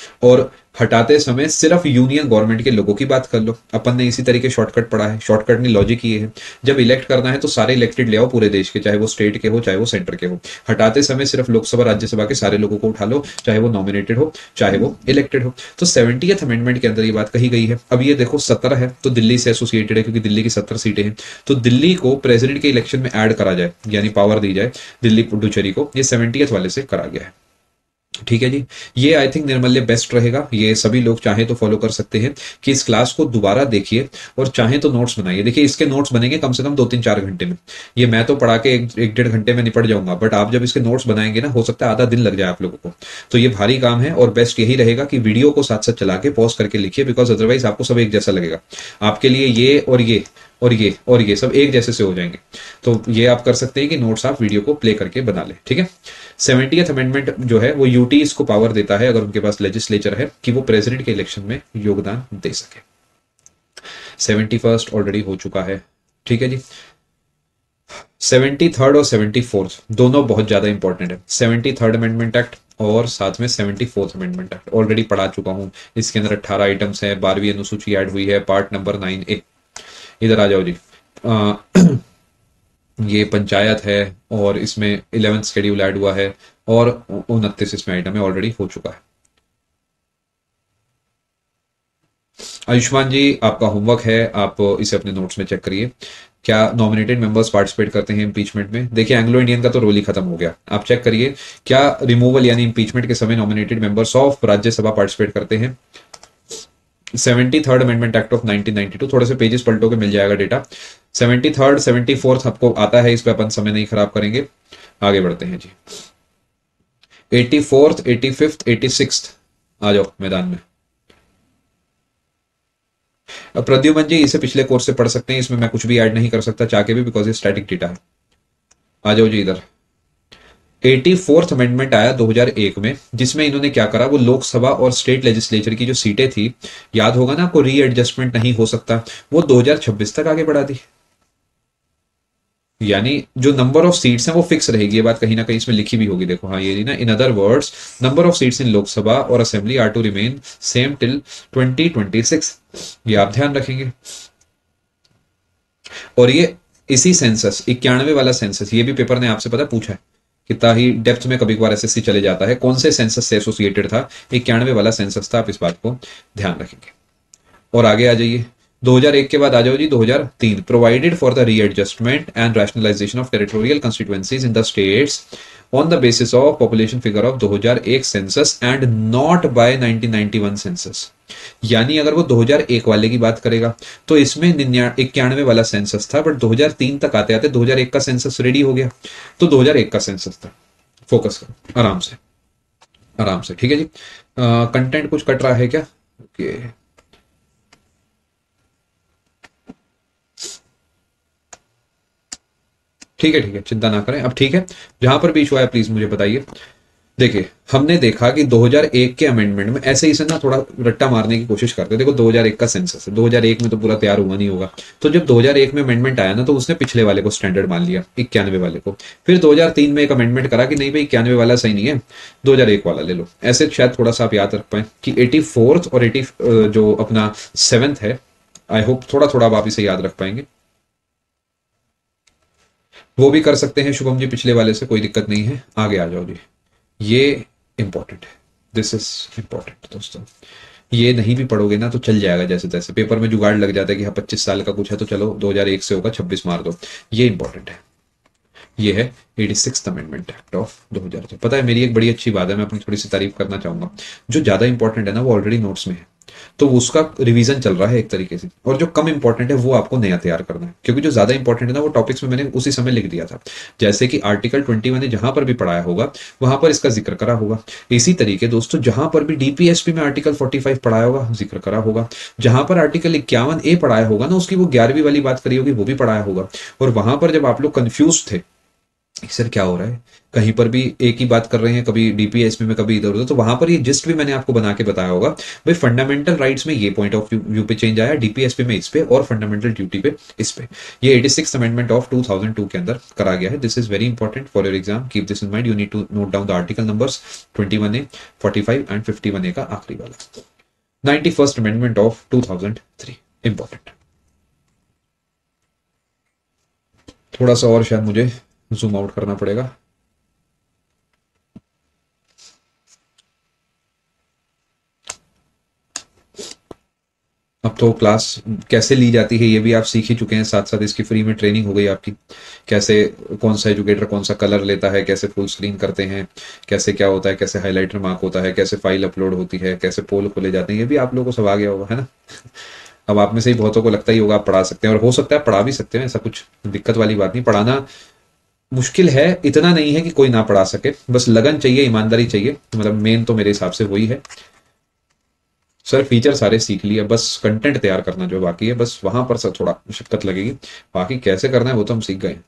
और हटाते समय सिर्फ यूनियन गवर्नमेंट के लोगों की बात कर लो। अपन ने इसी तरीके शॉर्टकट पढ़ा है, शॉर्टकट ने लॉजिक ये है, जब इलेक्ट करना है तो सारे इलेक्टेड ले आओ पूरे देश के, चाहे वो स्टेट के हो चाहे वो सेंटर के हो। हटाते समय सिर्फ लोकसभा राज्यसभा के सारे लोगों को उठा लो, चाहे वो नॉमिनेटेड हो चाहे वो इलेक्टेड हो। तो 70th अमेंडमेंट के अंदर ये बात कही गई है। अब ये देखो 17 है तो दिल्ली से एसोसिएटेड है, क्योंकि दिल्ली की 17 सीटें हैं, तो दिल्ली को प्रेसिडेंट के इलेक्शन में ऐड करा जाए, यानी पावर दी जाए दिल्ली पुडुचेरी को, ये 70th वाले से करा गया है। ठीक है जी। ये आई थिंक निर्मल्य बेस्ट रहेगा, ये सभी लोग चाहे तो फॉलो कर सकते हैं कि इस क्लास को दोबारा देखिए और चाहे तो नोट्स बनाइए। देखिए इसके नोट्स बनेंगे कम से कम 2-3-4 घंटे में, ये मैं तो पढ़ा के 1-1.5 घंटे में निपट जाऊंगा, बट आप जब इसके नोट्स बनाएंगे ना, हो सकता है आधा दिन लग जाए आप लोगों को। तो ये भारी काम है और बेस्ट यही रहेगा कि वीडियो को साथ साथ चला के पॉज करके लिखिए, बिकॉज अदरवाइज आपको सब एक जैसा लगेगा। आपके लिए ये और ये और ये और ये सब एक जैसे से हो जाएंगे। तो ये आप कर सकते हैं कि नोट्स आप वीडियो को प्ले करके बना लें। ठीक है। 70th अमेंडमेंट जो है वो यूटीज को पावर देता है, अगर उनके पास लेजिस्लेचर है, कि वो प्रेसिडेंट के इलेक्शन में योगदान दे सके। 71st ऑलरेडी हो चुका है। ठीक है जी। 73rd और 74th दोनों बहुत ज्यादा इंपॉर्टेंट है। 73rd अमेंडमेंट एक्ट और साथ में 74th अमेंडमेंट एक्ट ऑलरेडी पढ़ा चुका हूं। इसके अंदर 18 आइटम्स है, 12वीं अनुसूची ऐड हुई है, पार्ट नंबर 9A। इधर आ जाओ जी। ये पंचायत है और इसमें 11th शेड्यूल ऐड हुआ है और 29 इसमें आइटम है, ऑलरेडी हो चुका है। आयुष्मान जी आपका होमवर्क है, आप इसे अपने नोट्स में चेक करिए। क्या नॉमिनेटेड मेंबर्स पार्टिसिपेट करते हैं इम्पीचमेंट में? देखिए एंग्लो इंडियन का तो रोल ही खत्म हो गया, आप चेक करिए क्या रिमूवल यानी इम्पीचमेंट के समय nominated members of Rajya Sabha participate करते हैं। 73rd अमेंडमेंट एक्ट ऑफ 1992, थोड़े से पेजेस पलटोगे मिल जाएगा डेटा। 73rd 74th आपको आता है, इस पे अपन समय नहीं खराब करेंगे, आगे बढ़ते हैं जी। 84th 85th 86th आ जाओ मैदान में। अब प्रद्युमन जी इसे पिछले कोर्स से पढ़ सकते हैं, इसमें मैं कुछ भी ऐड नहीं कर सकता चाह के भी, बिकॉज ये स्टैटिक डेटा है। आ जाओ जी इधर। 84th अमेंडमेंट आया 2001 में, जिसमें इन्होंने क्या करा, वो लोकसभा और स्टेट लेजिस्लेचर की जो सीटें थी, याद होगा ना आपको, रीएडजस्टमेंट नहीं हो सकता, वो 2026 तक आगे बढ़ा दी। यानी जो नंबर ऑफ सीट्स हैं वो फिक्स रहेगी, ये बात कहीं ना कहीं इसमें लिखी भी होगी, देखो हाँ ये ना, in other words number of seats in Lok Sabha और assembly are to remain same till 2026, ये आप ध्यान रखेंगे। और ये इसी सेंसस 91 वाला सेंसस, ये भी पेपर ने आपसे पता पूछा है, कितना ही डेप्थ में कभी कभार एसएससी चले जाता है, कौन से सेंसस से एसोसिएटेड था, 91 वाला सेंसस था, आप इस बात को ध्यान रखेंगे। और आगे आ जाइए, 2001 के बाद आ जाओ जी 2003, provided for the readjustment and rationalisation of territorial constituencies in the states on the basis of population figure of 2001 census and not by 1991 census. यानी अगर वो 2001 वाले की बात करेगा तो इसमें 91 वाला सेंसस था, बट 2003 तक आते आते 2001 का सेंसस रेडी हो गया, तो 2001 का सेंसस था। फोकस करो आराम से, आराम से। ठीक है जी। कंटेंट कुछ कट रहा है क्या? ओके ठीक है, ठीक है, चिंता ना करें। अब ठीक है, जहां पर भी इशू आया प्लीज मुझे बताइए। देखिए हमने देखा कि 2001 के अमेंडमेंट में ऐसे ही से ना थोड़ा रट्टा मारने की कोशिश करते, देखो 2001 का सेंसस है, 2001 में तो पूरा तैयार हुआ नहीं होगा, तो जब 2001 में अमेंडमेंट आया ना तो उसने पिछले वाले को स्टैंडर्ड मान लिया, 91 वाले को। फिर 2003 में एक अमेंडमेंट करा कि नहीं भाई 91 वाला सही नहीं है, 2001 वाला ले लो। ऐसे शायद थोड़ा सा आप याद रख पाए कि 84th और 80 जो अपना 7th है, आई होप थोड़ा थोड़ा आप इसे याद रख पाएंगे। वो भी कर सकते हैं शुभम जी पिछले वाले से, कोई दिक्कत नहीं है। आगे आ जाओ जी, ये इंपॉर्टेंट है, दिस इज इंपॉर्टेंट दोस्तों। ये नहीं भी पढ़ोगे ना तो चल जाएगा, जैसे तैसे पेपर में जुगाड़ लग जाता है कि हाँ 25 साल का कुछ है तो चलो 2001 से होगा 26 मार दो, ये इंपॉर्टेंट है। ये है 86th अमेंडमेंट एक्ट ऑफ 2002। पता है मेरी एक बड़ी अच्छी बात है, मैं अपनी थोड़ी सी तारीफ करना चाहूंगा। जो ज्यादा इंपॉर्टेंट है ना वो ऑलरेडी नोट्स में है, तो उसका रिवीजन चल रहा है एक तरीके से, और जो कम इंपॉर्टेंट है वो आपको नया तैयार करना है, क्योंकि जो ज्यादा इंपॉर्टेंट है ना वो टॉपिक्स में मैंने उसी समय लिख दिया था। जैसे कि आर्टिकल 21 ने जहां पर भी पढ़ाया होगा वहां पर इसका जिक्र करा होगा। इसी तरीके दोस्तों जहां पर भी डीपीएसपी में आर्टिकल 45 पढ़ाया होगा जिक्र करा होगा, जहां पर आर्टिकल 51A पढ़ाया होगा ना उसकी वो 11वीं वाली बात करी होगी वो भी पढ़ाया होगा। और वहां पर जब आप लोग कंफ्यूज थे सर क्या हो रहा है, कहीं पर भी एक ही बात कर रहे हैं, कभी डीपीएसपी में कभी इधर उधर, तो वहां पर ये जिस्ट भी मैंने आपको बना के बताया होगा। भाई फंडामेंटल राइट्स में ये पॉइंट ऑफ व्यू पे चेंज आया, डीपीएसपी में इस पे, और फंडामेंटल ड्यूटी पे इस पे। ये 86 अमेंडमेंट ऑफ 2002 के अंदर करा गया है। This is very important for your exam, keep this in mind, you need to note down the article numbers 21A, 45 and 51A का आखिरी वाला। 91st amendment of 2003 important. थोड़ा सा और शायद मुझे जूम आउट करना पड़ेगा। अब तो क्लास कैसे ली जाती है ये भी आप सीख ही चुके हैं, साथ साथ इसकी फ्री में ट्रेनिंग हो गई आपकी, कैसे कौन सा एजुकेटर कौन सा कलर लेता है, कैसे फुल स्क्रीन करते हैं, कैसे क्या होता है, कैसे हाइलाइटर मार्क होता है, कैसे फाइल अपलोड होती है, कैसे पोल खोले जाते हैं, ये भी आप लोगों को सब आ गया होगा, है ना। अब आप में से ही बहुतों को लगता ही होगा आप पढ़ा सकते हैं, और हो सकता है पढ़ा भी सकते हैं, ऐसा कुछ दिक्कत वाली बात नहीं। पढ़ाना मुश्किल है, इतना नहीं है कि कोई ना पढ़ा सके, बस लगन चाहिए, ईमानदारी चाहिए, मतलब मेन तो मेरे हिसाब से वही है। सर फीचर सारे सीख लिए, बस कंटेंट तैयार करना जो बाकी है, बस वहां पर सर थोड़ा मुश्किल लगेगी। बाकी कैसे करना है वो तो हम सीख गए।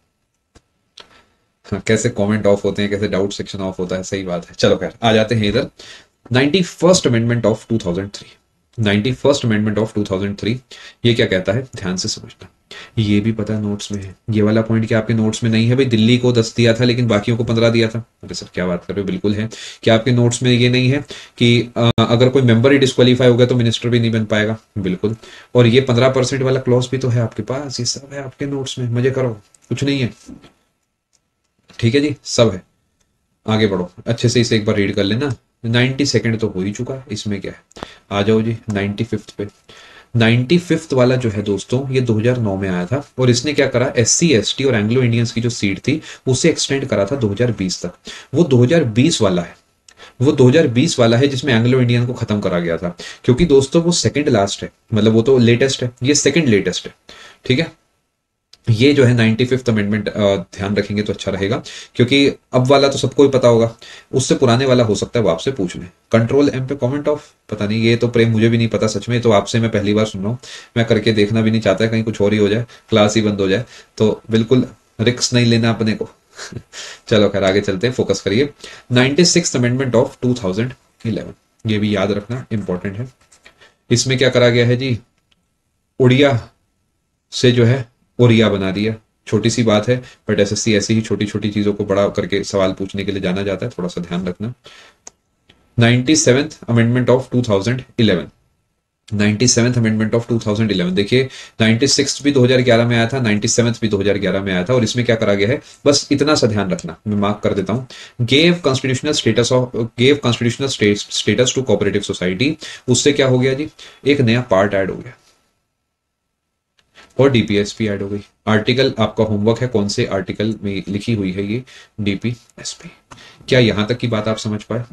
हाँ, कैसे कमेंट ऑफ होते हैं, कैसे डाउट सेक्शन ऑफ होता है, सही बात है। चलो खैर आ जाते हैं इधर। 91st amendment of 2003। 91st amendment of 2003 ये क्या कहता है, ध्यान से समझना। ये भी पता नोट्स में है, ये वाला पॉइंट क्या आपके नोट्स में नहीं है? भाई दिल्ली को 10 दिया था लेकिन बाकियों को 15 दिया था। अरे सर क्या बात कर रहे हो, बिल्कुल है। क्या आपके नोट्स में ये नहीं है कि अगर कोई मेंबर ही डिस्क्वालीफाई हो गया तो मिनिस्टर भी नहीं बन पाएगा? बिल्कुल। और ये 15% वाला क्लॉज भी तो है आपके पास, ये सब है आपके नोट्स में, मजे करो, कुछ नहीं है। ठीक है जी, सब है। आगे बढ़ो, अच्छे से इसे एक बार रीड कर लेना। 92nd तो हो ही चुका है, इसमें क्या है। आ जाओ जी 95th पे। 95th वाला जो है दोस्तों, ये 2009 में आया था, और इसने क्या करा, SC ST और एंग्लो इंडियंस की जो सीट थी उसे एक्सटेंड करा था 2020 तक। वो 2020 वाला है, वो 2020 वाला है जिसमें एंग्लो इंडियन को खत्म करा गया था। क्योंकि दोस्तों वो सेकंड लास्ट है, मतलब वो तो लेटेस्ट है, ये सेकंड लेटेस्ट है। ठीक है। ये जो है 95th अमेंडमेंट ध्यान रखेंगे तो अच्छा रहेगा, क्योंकि अब वाला तो सबको ही पता होगा, उससे पुराने वाला हो सकता है वो आपसे पूछ लें। कंट्रोल M पे कमेंट ऑफ, पता नहीं, ये तो प्रेम मुझे भी नहीं पता सच में, तो आपसे मैं पहली बार सुन रहा हूँ। मैं करके देखना भी नहीं चाहता, कहीं कुछ और ही हो जाए, क्लास ही बंद हो जाए, तो बिल्कुल रिक्स नहीं लेना अपने को। चलो खैर आगे चलते हैं, फोकस करिए। 96th अमेंडमेंट ऑफ 2011, ये भी याद रखना इंपॉर्टेंट है। इसमें क्या करा गया है जी, उड़िया से जो है ओरिया बना दिया। छोटी सी बात है, बट SSC ऐसी ही छोटी छोटी चीजों को बड़ा करके सवाल पूछने के लिए जाना जाता है, थोड़ा सा ध्यान रखना। 97th amendment of 2011। 97th amendment of 2011 देखिए, 96 भी 2011 में आया था, 97th भी 2011 में आया था, और इसमें क्या करा गया है, बस इतना सा ध्यान रखना, मैं मार्क कर देता हूं। Gave constitutional status to cooperative society, उससे क्या हो गया जी, एक नया पार्ट ऐड हो गया, और डीपीएसपी ऐड हो गई। आर्टिकल आपका होमवर्क है, कौन से आर्टिकल में लिखी हुई है ये डीपीएसपी। क्या यहां तक की बात आप समझ पाए?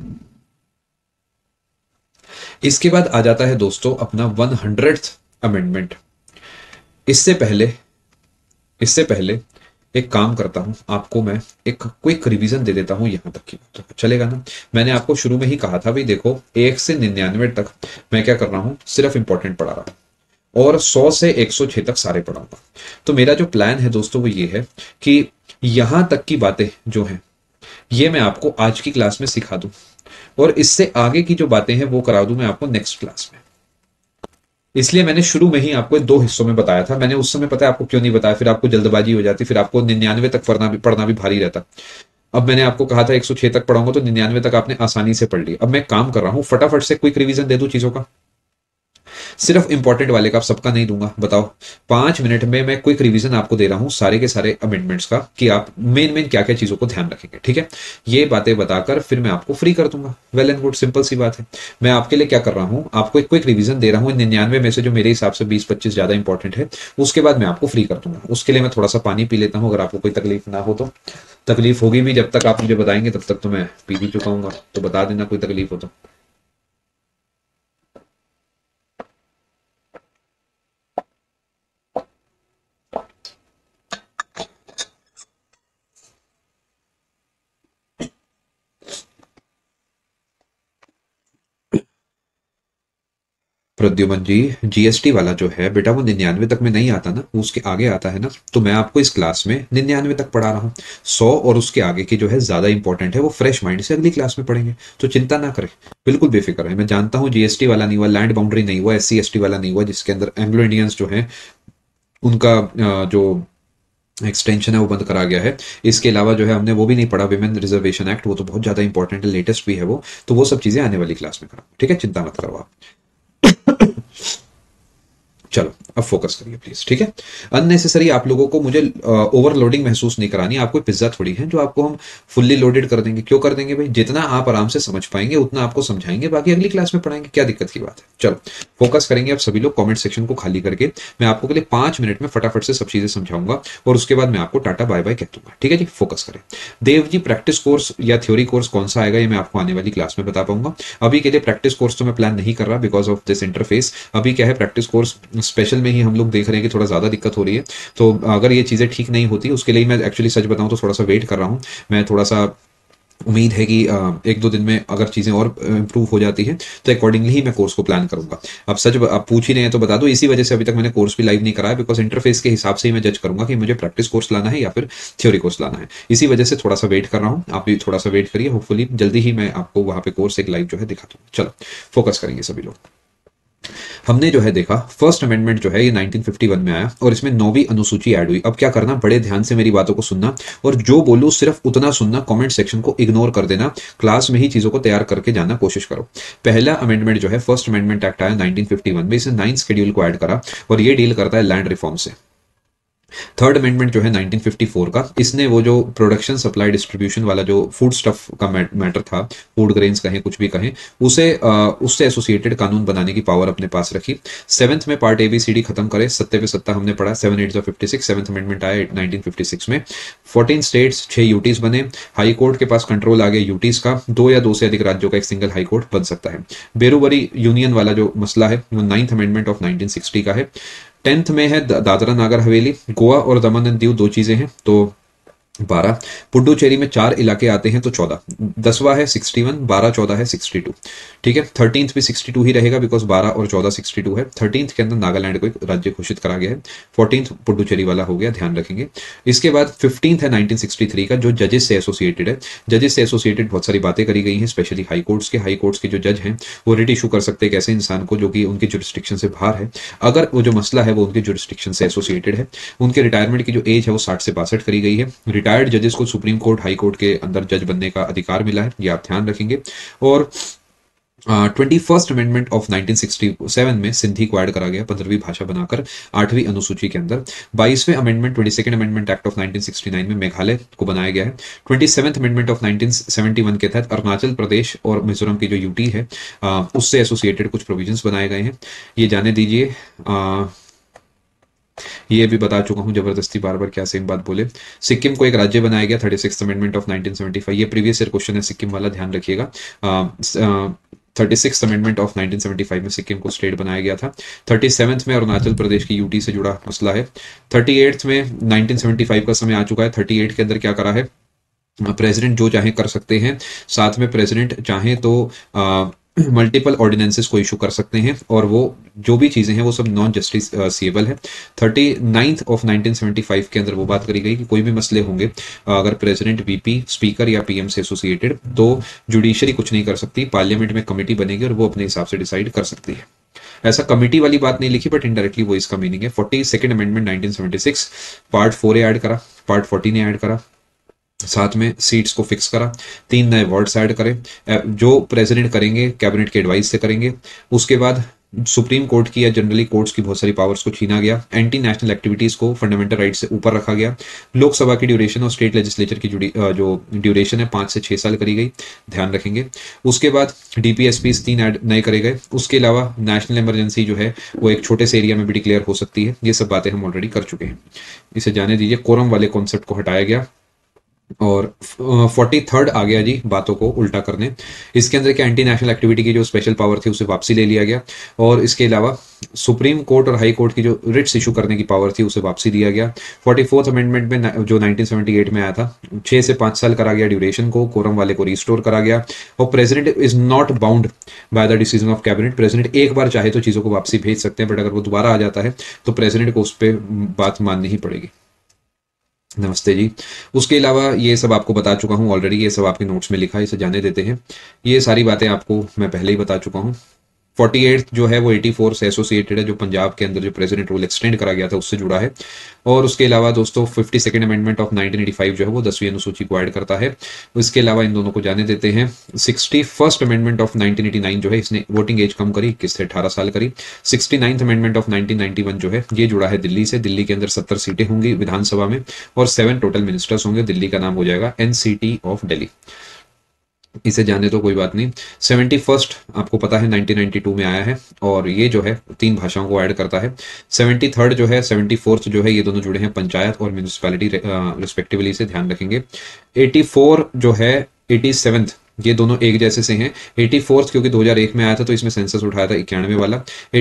इसके बाद आ जाता है दोस्तों अपना 100th अमेंडमेंट। इससे पहले इससे पहले एक काम करता हूं, आपको मैं एक क्विक रिवीजन दे देता हूं यहां तक की बात, चलेगा ना। मैंने आपको शुरू में ही कहा था भाई देखो, 1 से 99 तक मैं क्या कर रहा हूं, सिर्फ इंपॉर्टेंट पढ़ा रहा हूं, और 100 से 106 तक सारे पढ़ाऊंगा। तो मेरा जो प्लान है दोस्तों वो ये है कि यहां तक की बातें जो हैं ये मैं आपको आज की क्लास में सिखा दूं, और इससे आगे की जो बातें हैं वो करा दूं मैं आपको नेक्स्ट क्लास में। इसलिए मैंने शुरू में ही आपको 2 हिस्सों में बताया था। मैंने उस समय पता है आपको क्यों नहीं बताया, फिर आपको जल्दबाजी हो जाती, फिर आपको 99 तक पढ़ना भी भारी रहता। अब मैंने आपको कहा था 106 तक पढ़ाऊंगा, तो 99 तक आपने आसानी से पढ़ ली। अब मैं काम कर रहा हूं, फटाफट से क्विक रिवीजन दे दूं चीजों का, सिर्फ इंपॉर्टेंट वाले का, आप सबका नहीं दूंगा। बताओ, 5 मिनट में मैं क्विक रिवीजन आपको दे रहा हूं सारे के सारे अमेंडमेंट्स का, कि आप मेन मेन क्या क्या चीजों को ध्यान रखेंगे। ठीक है, ये बातें बताकर फिर मैं आपको फ्री कर दूंगा। वेल एंड गुड, सिंपल सी बात है। मैं आपके लिए क्या कर रहा हूं, आपको एक क्विक रिवीजन दे रहा हूं 99 में से, जो मेरे हिसाब से 20-25 ज्यादा इंपॉर्टेंट है। उसके बाद मैं आपको फ्री कर दूंगा। उसके लिए मैं थोड़ा सा पानी पी लेता हूं, अगर आपको कोई तकलीफ ना हो तो। तकलीफ होगी भी, जब तक आप मुझे बताएंगे तब तक तो मैं पी भी चुका हूँ, तो बता देना कोई तकलीफ हो तो। प्रद्युमन जी, जीएसटी वाला जो है बेटा वो 99 तक में नहीं आता ना, वो उसके आगे आता है ना। तो मैं आपको इस क्लास में 99 तक पढ़ा रहा हूँ। 100 और उसके आगे की जो है ज्यादा इंपॉर्टेंट है, वो फ्रेश माइंड से अगली क्लास में पढ़ेंगे। तो चिंता ना करें, बिल्कुल बेफिक्र है। मैं जानता हूँ जीएसटी वाला नहीं हुआ, लैंड बाउंड्री नहीं हुआ, एससी एसटी वाला नहीं हुआ, जिसके अंदर एंग्लो इंडियंस जो है उनका जो एक्सटेंशन है वो बंद करा गया है। इसके अलावा जो है हमने वो भी नहीं पढ़ा, विमेन रिजर्वेशन एक्ट, वो तो बहुत ज्यादा इंपॉर्टेंट है, लेटेस्ट भी है वो। तो वो सब चीजें आने वाली क्लास में करा, ठीक है, चिंता मत करो आप। चलो अब फोकस करिए प्लीज, ठीक है। अननेसेसरी आप लोगों को मुझे ओवरलोडिंग महसूस नहीं करानी। आपको पिज्जा थोड़ी है जो आपको हम फुल्ली लोडेड कर देंगे। क्यों कर देंगे भाई? जितना आप आराम से समझ पाएंगे उतना आपको समझाएंगे, बाकी अगली क्लास में पढ़ाएंगे, क्या दिक्कत की बात है। चलो फोकस करेंगे आप सभी लोग। कमेंट सेक्शन को खाली करके मैं आपको के लिए 5 मिनट में फटाफट से सब चीजें समझाऊंगा और उसके बाद मैं आपको टाटा बाय बाय कह दूंगा, ठीक है जी। फोकस करें। देव जी, प्रैक्टिस कोर्स या थ्योरी कोर्स कौन सा आएगा ये मैं आपको आने वाली क्लास में बता पाऊंगा। अभी के लिए प्रैक्टिस कोर्स तो मैं प्लान नहीं कर रहा बिकॉज ऑफ दिस इंटरफेस। अभी क्या है, प्रैक्टिस कोर्स स्पेशल में ही हम लोग देख रहे हैं कि थोड़ा ज्यादा दिक्कत हो रही है। तो अगर ये चीजें ठीक नहीं होती उसके लिए मैं एक्चुअली सच बताऊं तो थोड़ा सा वेट कर रहा हूं। मैं थोड़ा सा उम्मीद है कि 1-2 दिन में अगर चीजें और इंप्रूव हो जाती हैं तो अकॉर्डिंगली ही मैं कोर्स को प्लान करूंगा। अब सच आप पूछ ही रहे हैं तो बता दो, इसी वजह से अभी तक मैंने कोर्स भी लाइव नहीं कराया, बिकॉज इंटरफेस के हिसाब से ही मैं जज करूंगा कि मुझे प्रैक्टिस कोर्स लाना है या फिर थ्योरी कोर्स लाना है। इसी वजह से थोड़ा सा वेट कर रहा हूँ, आप भी थोड़ा सा वेट करिए। होपफुली जल्दी ही मैं आपको वहां पे कोर्स एक लाइव जो है दिखा दूँ। चलो फोकस करेंगे सभी लोग। हमने जो है देखा फर्स्ट अमेंडमेंट जो है ये 1951 में आया और इसमें 9वीं अनुसूची ऐड हुई। अब क्या करना, बड़े ध्यान से मेरी बातों को सुनना और जो बोलूं सिर्फ उतना सुनना, कमेंट सेक्शन को इग्नोर कर देना, क्लास में ही चीजों को तैयार करके जाना कोशिश करो। पहला अमेंडमेंट जो है फर्स्ट अमेंडमेंट एक्ट आया 1951 में, इसने 9th शेड्यूल को ऐड करा और ये डील करता है लैंड रिफॉर्म से। थर्ड अमेंडमेंट जो है 1954 का, इसने वो जो प्रोडक्शन सप्लाई डिस्ट्रीब्यूशन वाला जो फूड स्टफ का मैटर था, फूड ग्रेन्स कहें कुछ भी कहें, उससे एसोसिएटेड कानून बनाने की पावर अपने पास रखी। सेवंथ में पार्ट ABCD खत्म करे, सत्ते पे सत्ता हमने पढ़ा, 7 8 56, सेवंथ अमेंडमेंट आया 1956 में। 14 स्टेट्स, 6 यूटीज बने। हाई कोर्ट के पास कंट्रोल आ गया यूटीज का, 2 या 2 से अधिक राज्यों का एक सिंगल हाई कोर्ट बन सकता है। बेरोबरी यूनियन वाला जो मसला है वो 9th अमेंडमेंट ऑफ 1960 का है। 10th में है दादरा नागर हवेली, गोवा और दमन एंड दीव 2 चीजें हैं तो 12। पुडुचेरी में 4 इलाके आते हैं तो 14। 10वां है 61, 12 14 है 62, ठीक है। 13th भी 62 ही रहेगा बिकॉज 12 और 14 62 है। 13th के अंदर नागालैंड को एक राज्य घोषित करा गया है। 14th पुडुचेरी वाला हो गया, ध्यान रखेंगे। इसके बाद 15th है 1963 का, जो जजेस से एसोसिएटेड है। जजेस से एसोसिएटेड बहुत सारी बातें करी गई हैं, स्पेशली हाई कोर्ट्स के जो जज हैं वो रिट इशू कर सकते हैं एक ऐसे इंसान को जो कि उनकी जुरिस्डिक्शन से बाहर है, अगर वो जो मसला है वो उनके जुरिस्डिक्शन से एसोसिएटेड है। उनके रिटायरमेंट की जो एज है वो 60 से 62 करी गई है। रिटायर्ड जजेस को सुप्रीम कोर्ट, हाई कोर्ट के अंदर जज बनने का अधिकार मिला है, ये आप ध्यान रखेंगे। और 21st अमेंडमेंट ऑफ 1967 में सिंधी को ऐड करा गया 15वीं भाषा बनाकर 8वीं अनुसूची के अंदर। 22वें amendment 22nd amendment act of 1969 में मेघालय को बनाया गया है। 27th अमेंडमेंट ऑफ 1971 के तहत अरुणाचल प्रदेश और मिजोरम की जो यूटी है उससे एसोसिएटेड कुछ प्रोविजंस बनाए गए हैं, ये जाने दीजिए। ये भी बता चुका हूं, जबरदस्ती बार बार क्या सेम बात बोले। सिक्किम को एक राज्य बनाया गया 36th अमेंडमेंट ऑफ 1975, ये प्रीवियस ईयर क्वेश्चन है सिक्किम वाला, ध्यान रखिएगा। 36th अमेंडमेंट ऑफ 1975 में सिक्किम को स्टेट बनाया गया था। 37th में अरुणाचल प्रदेश की यूटी से जुड़ा मसला है। 38th में 1975 का समय आ चुका है। 38 के अंदर क्या करा है, प्रेसिडेंट जो चाहे कर सकते हैं, साथ में प्रेसिडेंट चाहे तो मल्टीपल ऑर्डिनेंसेस को इशू कर सकते हैं और वो जो भी चीजें हैं वो सब नॉन जस्टिसएबल है। 39th ऑफ 1975 के अंदर वो बात करी गई कि कोई भी मसले होंगे अगर प्रेसिडेंट, वीपी, स्पीकर या पीएम से एसोसिएटेड, तो जुडिशरी कुछ नहीं कर सकती, पार्लियामेंट में कमेटी बनेगी और वो अपने हिसाब से डिसाइड कर सकती है। ऐसा कमिटी वाली बात नहीं लिखी बट इनडायरेक्टली वो इसका मीनिंग है। 42nd अमेंडमेंट 1976 पार्ट 4 ऐड करा, पार्ट 40 ने ऐड करा, साथ में सीट्स को फिक्स करा, 3 नए वार्ड्स ऐड करें जो प्रेसिडेंट करेंगे कैबिनेट के एडवाइस से करेंगे। उसके बाद सुप्रीम कोर्ट की या जनरली कोर्ट्स की बहुत सारी पावर्स को छीना गया। एंटी नेशनल एक्टिविटीज को फंडामेंटल राइट से ऊपर रखा गया। लोकसभा की ड्यूरेशन और स्टेट लेजिस्लेचर की जो ड्यूरेशन है 5 से 6 साल करी गई, ध्यान रखेंगे। उसके बाद डीपीएसपी 3 नए करे गए। उसके अलावा नेशनल इमरजेंसी जो है वो एक छोटे से एरिया में भी डिक्लेयर हो सकती है। ये सब बातें हम ऑलरेडी कर चुके हैं, इसे जाने दीजिए। कोरम वाले कॉन्सेप्ट को हटाया गया। और 43rd आ गया जी बातों को उल्टा करने। इसके अंदर क्या एंटी नेशनल एक्टिविटी की जो स्पेशल पावर थी उसे वापसी ले लिया गया, और इसके अलावा सुप्रीम कोर्ट और हाई कोर्ट की जो रिट्स इशू करने की पावर थी उसे वापसी दिया गया। 44th अमेंडमेंट में जो 1978 में आया था, 6 से 5 साल करा गया ड्यूरेशन को, कोरम वाले को रिस्टोर करा गया, और president is not bound by the decision of cabinet. President एक बार चाहे तो चीज़ों को वापसी भेज सकते हैं, बट अगर वो दोबारा आ जाता है तो प्रेसिडेंट को उस पर बात माननी ही पड़ेगी। नमस्ते जी। उसके अलावा ये सब आपको बता चुका हूँ ऑलरेडी, ये सब आपके नोट्स में लिखा है, इसे जाने देते हैं। ये सारी बातें आपको मैं पहले ही बता चुका हूँ। 48 जो है वो 84 से एसोसिएटेड है, जो पंजाब के अंदर जो प्रेसिडेंट रूल एक्सटेंड करा गया था उससे जुड़ा है। और उसके अलावा दोस्तों 52nd अमेंडमेंट ऑफ 1985 जो है वो 10वीं अनुसूची को ऐड करता है। इसके अलावा इन दोनों को जाने देते हैं। 61st अमेंडमेंट ऑफ 1989 जो है इसने वोटिंग एज कम करी, 21 से 18 साल करी। 69th अमेंडमेंट ऑफ 1991 जो है ये जुड़ा है दिल्ली से। दिल्ली के अंदर 70 सीटें होंगी विधानसभा में और 7 टोटल मिनिस्टर्स होंगे। दिल्ली का नाम हो जाएगा एनसीटी ऑफ दिल्ली। इसे जाने तो कोई बात नहीं। 71st आपको पता है 1992 में आया है, और ये जो है 3 भाषाओं को ऐड करता है। 73rd जो है, 74th जो है, ये दोनों जुड़े हैं पंचायत और म्यूनिसिपैलिटी रिस्पेक्टिवली से ध्यान रखेंगे। 84 जो है, 87th ये दोनों एक जैसे से हैं। 84th क्योंकि 2001 में आया था तो इसमें सेंसस उठाया था 91 वाला।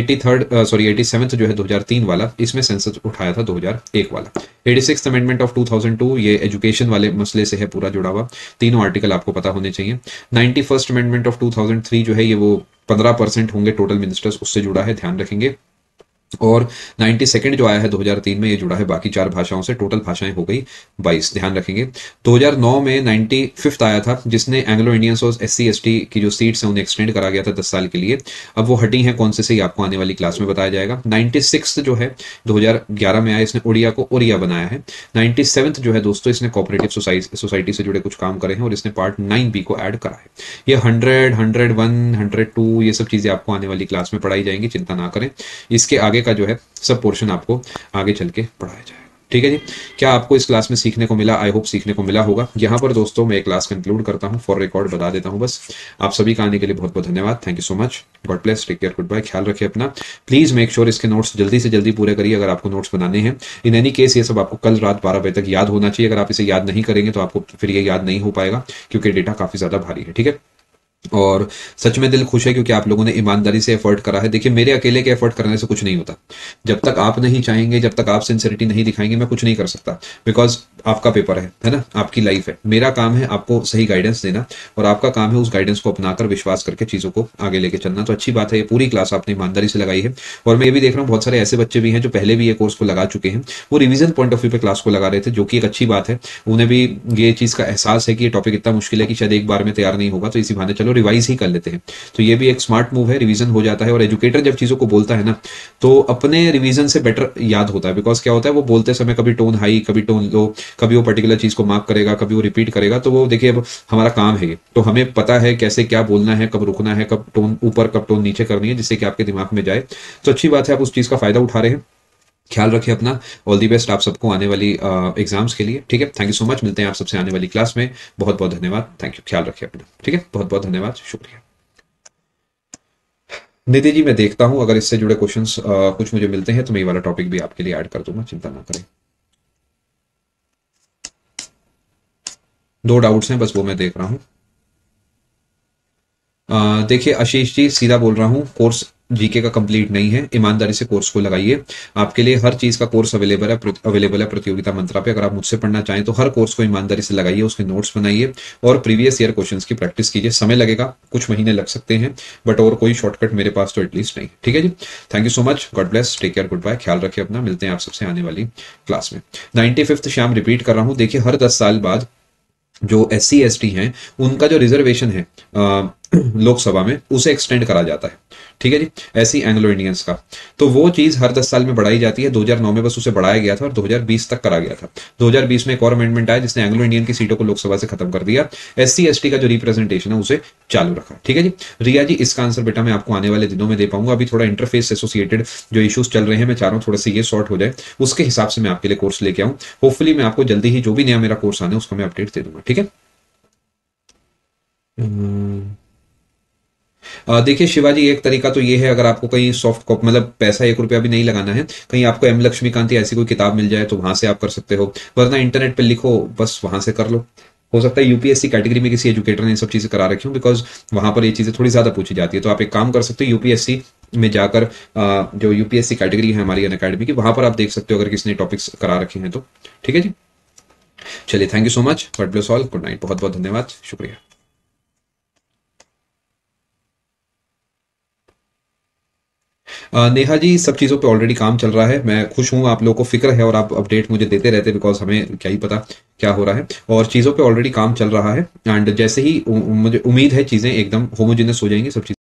87th जो है 2003 वाला, इसमें सेंसस उठाया था 2001 वाला। 86th अमेंडमेंट ऑफ 2002 ये एजुकेशन वाले मसले से है पूरा जुड़ा हुआ, तीनों आर्टिकल आपको पता होने चाहिए। 91st अमेंडमेंट ऑफ 2003 जो है ये वो 15% होंगे टोटल मिनिस्टर्स, उससे जुड़ा है, ध्यान रखेंगे। और 92nd जो आया है 2003 में, ये जुड़ा है बाकी 4 भाषाओं से, टोटल भाषाएं हो गई 22, ध्यान रखेंगे। 2009 में 95th आया था जिसने एंग्लो इंडियंस और SC ST की जो सीट्स हैं उन्हें एक्सटेंड करा गया था 10 साल के लिए। अब वो हटी हैं कौन से ही आपको आने वाली क्लास में बताया जाएगा। 96 जो है 2011 में आया, इसने उड़िया को ओरिया बनाया है। 97th जो है दोस्तों इसने कोऑपरेटिव सोसाइटी से जुड़े कुछ काम करे हैं और इसने पार्ट 9B को ऐड करा है। ये 100, 101, 102 ये सब चीज़ें आपको आने वाली क्लास में पढ़ाई जाएंगी, चिंता ना करें। इसके आगे का जो है सब पोर्शन आपको आगे चल के पढ़ाया जाएगा, ठीक है जी। क्या आपको इस क्लास में सीखने को मिला? आई होप सीखने को मिला होगा। यहाँ पर दोस्तों मैं एक क्लास कंक्लूड करता हूँ, फॉर रिकॉर्ड बता देता हूँ बस। आप सभी का आने के लिए बहुत बहुत धन्यवाद, thank you so much, god bless, take care, good bye, ख्याल रखिए अपना। प्लीज मेक श्योर इसके नोट्स जल्दी से जल्दी पूरे करिए अगर आपको नोट्स बनाने हैं। इन एनी केस ये सब आपको कल रात 12 बजे तक याद होना चाहिए। अगर आप इसे याद नहीं करेंगे तो आपको फिर ये याद नहीं हो पाएगा, क्योंकि डेटा काफी ज्यादा भारी है, ठीक है। और सच में दिल खुश है क्योंकि आप लोगों ने ईमानदारी से एफर्ट करा है। देखिए मेरे अकेले के एफर्ट करने से कुछ नहीं होता। जब तक आप नहीं चाहेंगे, जब तक आप सिंसियरिटी नहीं दिखाएंगे, मैं कुछ नहीं कर सकता, बिकॉज आपका पेपर है ना, आपकी लाइफ है। मेरा काम है आपको सही गाइडेंस देना, और आपका काम है उस गाइडेंस को अपनाकर विश्वास करके चीजों को आगे लेके चलना। तो अच्छी बात है, ये पूरी क्लास आपने ईमानदारी से लगाई है। और मैं ये भी देख रहा हूँ बहुत सारे ऐसे बच्चे भी हैं जो पहले भी ये कोर्स को लगा चुके हैं, वो रिवीजन पॉइंट ऑफ व्यू पे क्लास को लगा रहे थे, जो कि एक अच्छी बात है। उन्हें भी ये चीज का एहसास है कि ये टॉपिक इतना मुश्किल है कि शायद एक बार में तैयार नहीं होगा, तो इसी बहाने चलो रिवाइज ही कर लेते हैं। तो ये भी एक स्मार्ट मूव है, रिवीजन हो जाता है। और एजुकेटर जब चीजों को बोलता है ना, तो अपने रिवीजन से बेटर याद होता है। बिकॉज क्या होता है, वो बोलते समय कभी टोन हाई, कभी टोन लो, कभी वो पर्टिकुलर चीज को मार्क करेगा, कभी वो रिपीट करेगा। तो वो देखिए, अब हमारा काम है ये, तो हमें पता है कैसे क्या बोलना है, कब रुकना है, कब टोन ऊपर कब टोन नीचे करनी है, जिससे कि आपके दिमाग में जाए। तो अच्छी बात है, आप उस चीज का फायदा उठा रहे हैं। ख्याल रखिए अपना, ऑल दी बेस्ट आप सबको आने वाली एग्जाम्स के लिए, ठीक है। थैंक यू सो मच, मिलते हैं आप सबसे आने वाली क्लास में। बहुत बहुत धन्यवाद, थैंक यू, ख्याल रखिए अपना, ठीक है। बहुत बहुत धन्यवाद, शुक्रिया। निधि जी मैं देखता हूं, अगर इससे जुड़े क्वेश्चंस कुछ मुझे मिलते हैं तो मैं ये वाला टॉपिक भी आपके लिए ऐड कर दूंगा, चिंता ना करें। 2 डाउट्स हैं बस, वो मैं देख रहा हूं। देखिए आशीष जी, सीधा बोल रहा हूँ, कोर्स जीके का कंप्लीट नहीं है, ईमानदारी से कोर्स को लगाइए। आपके लिए हर चीज का कोर्स अवेलेबल है प्रतियोगिता मंत्रा पे। अगर आप मुझसे पढ़ना चाहें तो हर कोर्स को ईमानदारी से लगाइए, उसके नोट्स बनाइए और प्रीवियस ईयर क्वेश्चंस की प्रैक्टिस कीजिए। समय लगेगा, कुछ महीने लग सकते हैं, बट और कोई शॉर्टकट मेरे पास तो एटलीस्ट नहीं, ठीक है जी। Thank you so much, god bless, take care, good bye, ख्याल रखिए अपना, मिलते हैं आप सबसे आने वाली क्लास में। 95th शाम रिपीट कर रहा हूँ। देखिए हर 10 साल बाद जो SC ST हैं उनका जो रिजर्वेशन है लोकसभा में, उसे एक्सटेंड करा जाता है, ठीक है जी। ऐसी एंग्लो इंडियंस का, तो वो चीज हर 10 साल में बढ़ाई जाती है। 2009 में बस उसे बढ़ाया गया था और 2020 तक करा गया था। 2020 में एक और अमेंडमेंट आया जिसने एंग्लो इंडियन की सीटों को लोकसभा से खत्म कर दिया। SC ST का जो रिप्रेजेंटेशन है उसे चालू रखा, ठीक है जी। रिया जी इसका आंसर बेटा मैं आपको आने वाले दिनों में दे पाऊंगा। अभी थोड़ा इंटरफेस एसोसिएटेड जो इश्यूज चल रहे हैं, मैं चाह रहा हूँ थोड़ा सा ये सॉर्ट हो जाए, उसके हिसाब से मैं आपके लिए कोर्स लेके आऊँ। होपफुली मैं आपको जल्दी ही जो भी नया मेरा कोर्स आने उसका मैं अपडेट दे दूंगा, ठीक है। देखिए शिवाजी, एक तरीका तो ये है, अगर आपको कहीं सॉफ्ट कॉपी मतलब पैसा 1 रुपया भी नहीं लगाना है, कहीं आपको M लक्ष्मीकांत या ऐसी कोई किताब मिल जाए तो वहां से आप कर सकते हो, वरना इंटरनेट पे लिखो बस वहां से कर लो। हो सकता है यूपीएससी कैटेगरी में किसी एजुकेटर ने ये सब चीज़ें करा रखी हूँ, बिकॉज वहाँ पर ये चीज़ें थोड़ी ज़्यादा पूछी जाती है। तो आप एक काम कर सकते हो, यूपीएससी में जाकर जो यूपीएससी कैटेगरी है हमारी अनअकैडमी की, वहाँ पर आप देख सकते हो अगर किसी ने टॉपिक्स करा रखे हैं तो। ठीक है जी, चलिए, thank you so much, god bless all, good night, बहुत बहुत धन्यवाद, शुक्रिया। नेहा जी, सब चीज़ों पे ऑलरेडी काम चल रहा है, मैं खुश हूँ, आप लोगों को फिक्र है और आप अपडेट मुझे देते रहते, बिकॉज हमें क्या ही पता क्या हो रहा है, और चीज़ों पे ऑलरेडी काम चल रहा है। एंड जैसे ही मुझे उम्मीद है चीज़ें एकदम होमोजेनस हो जाएंगी सब चीज़ें।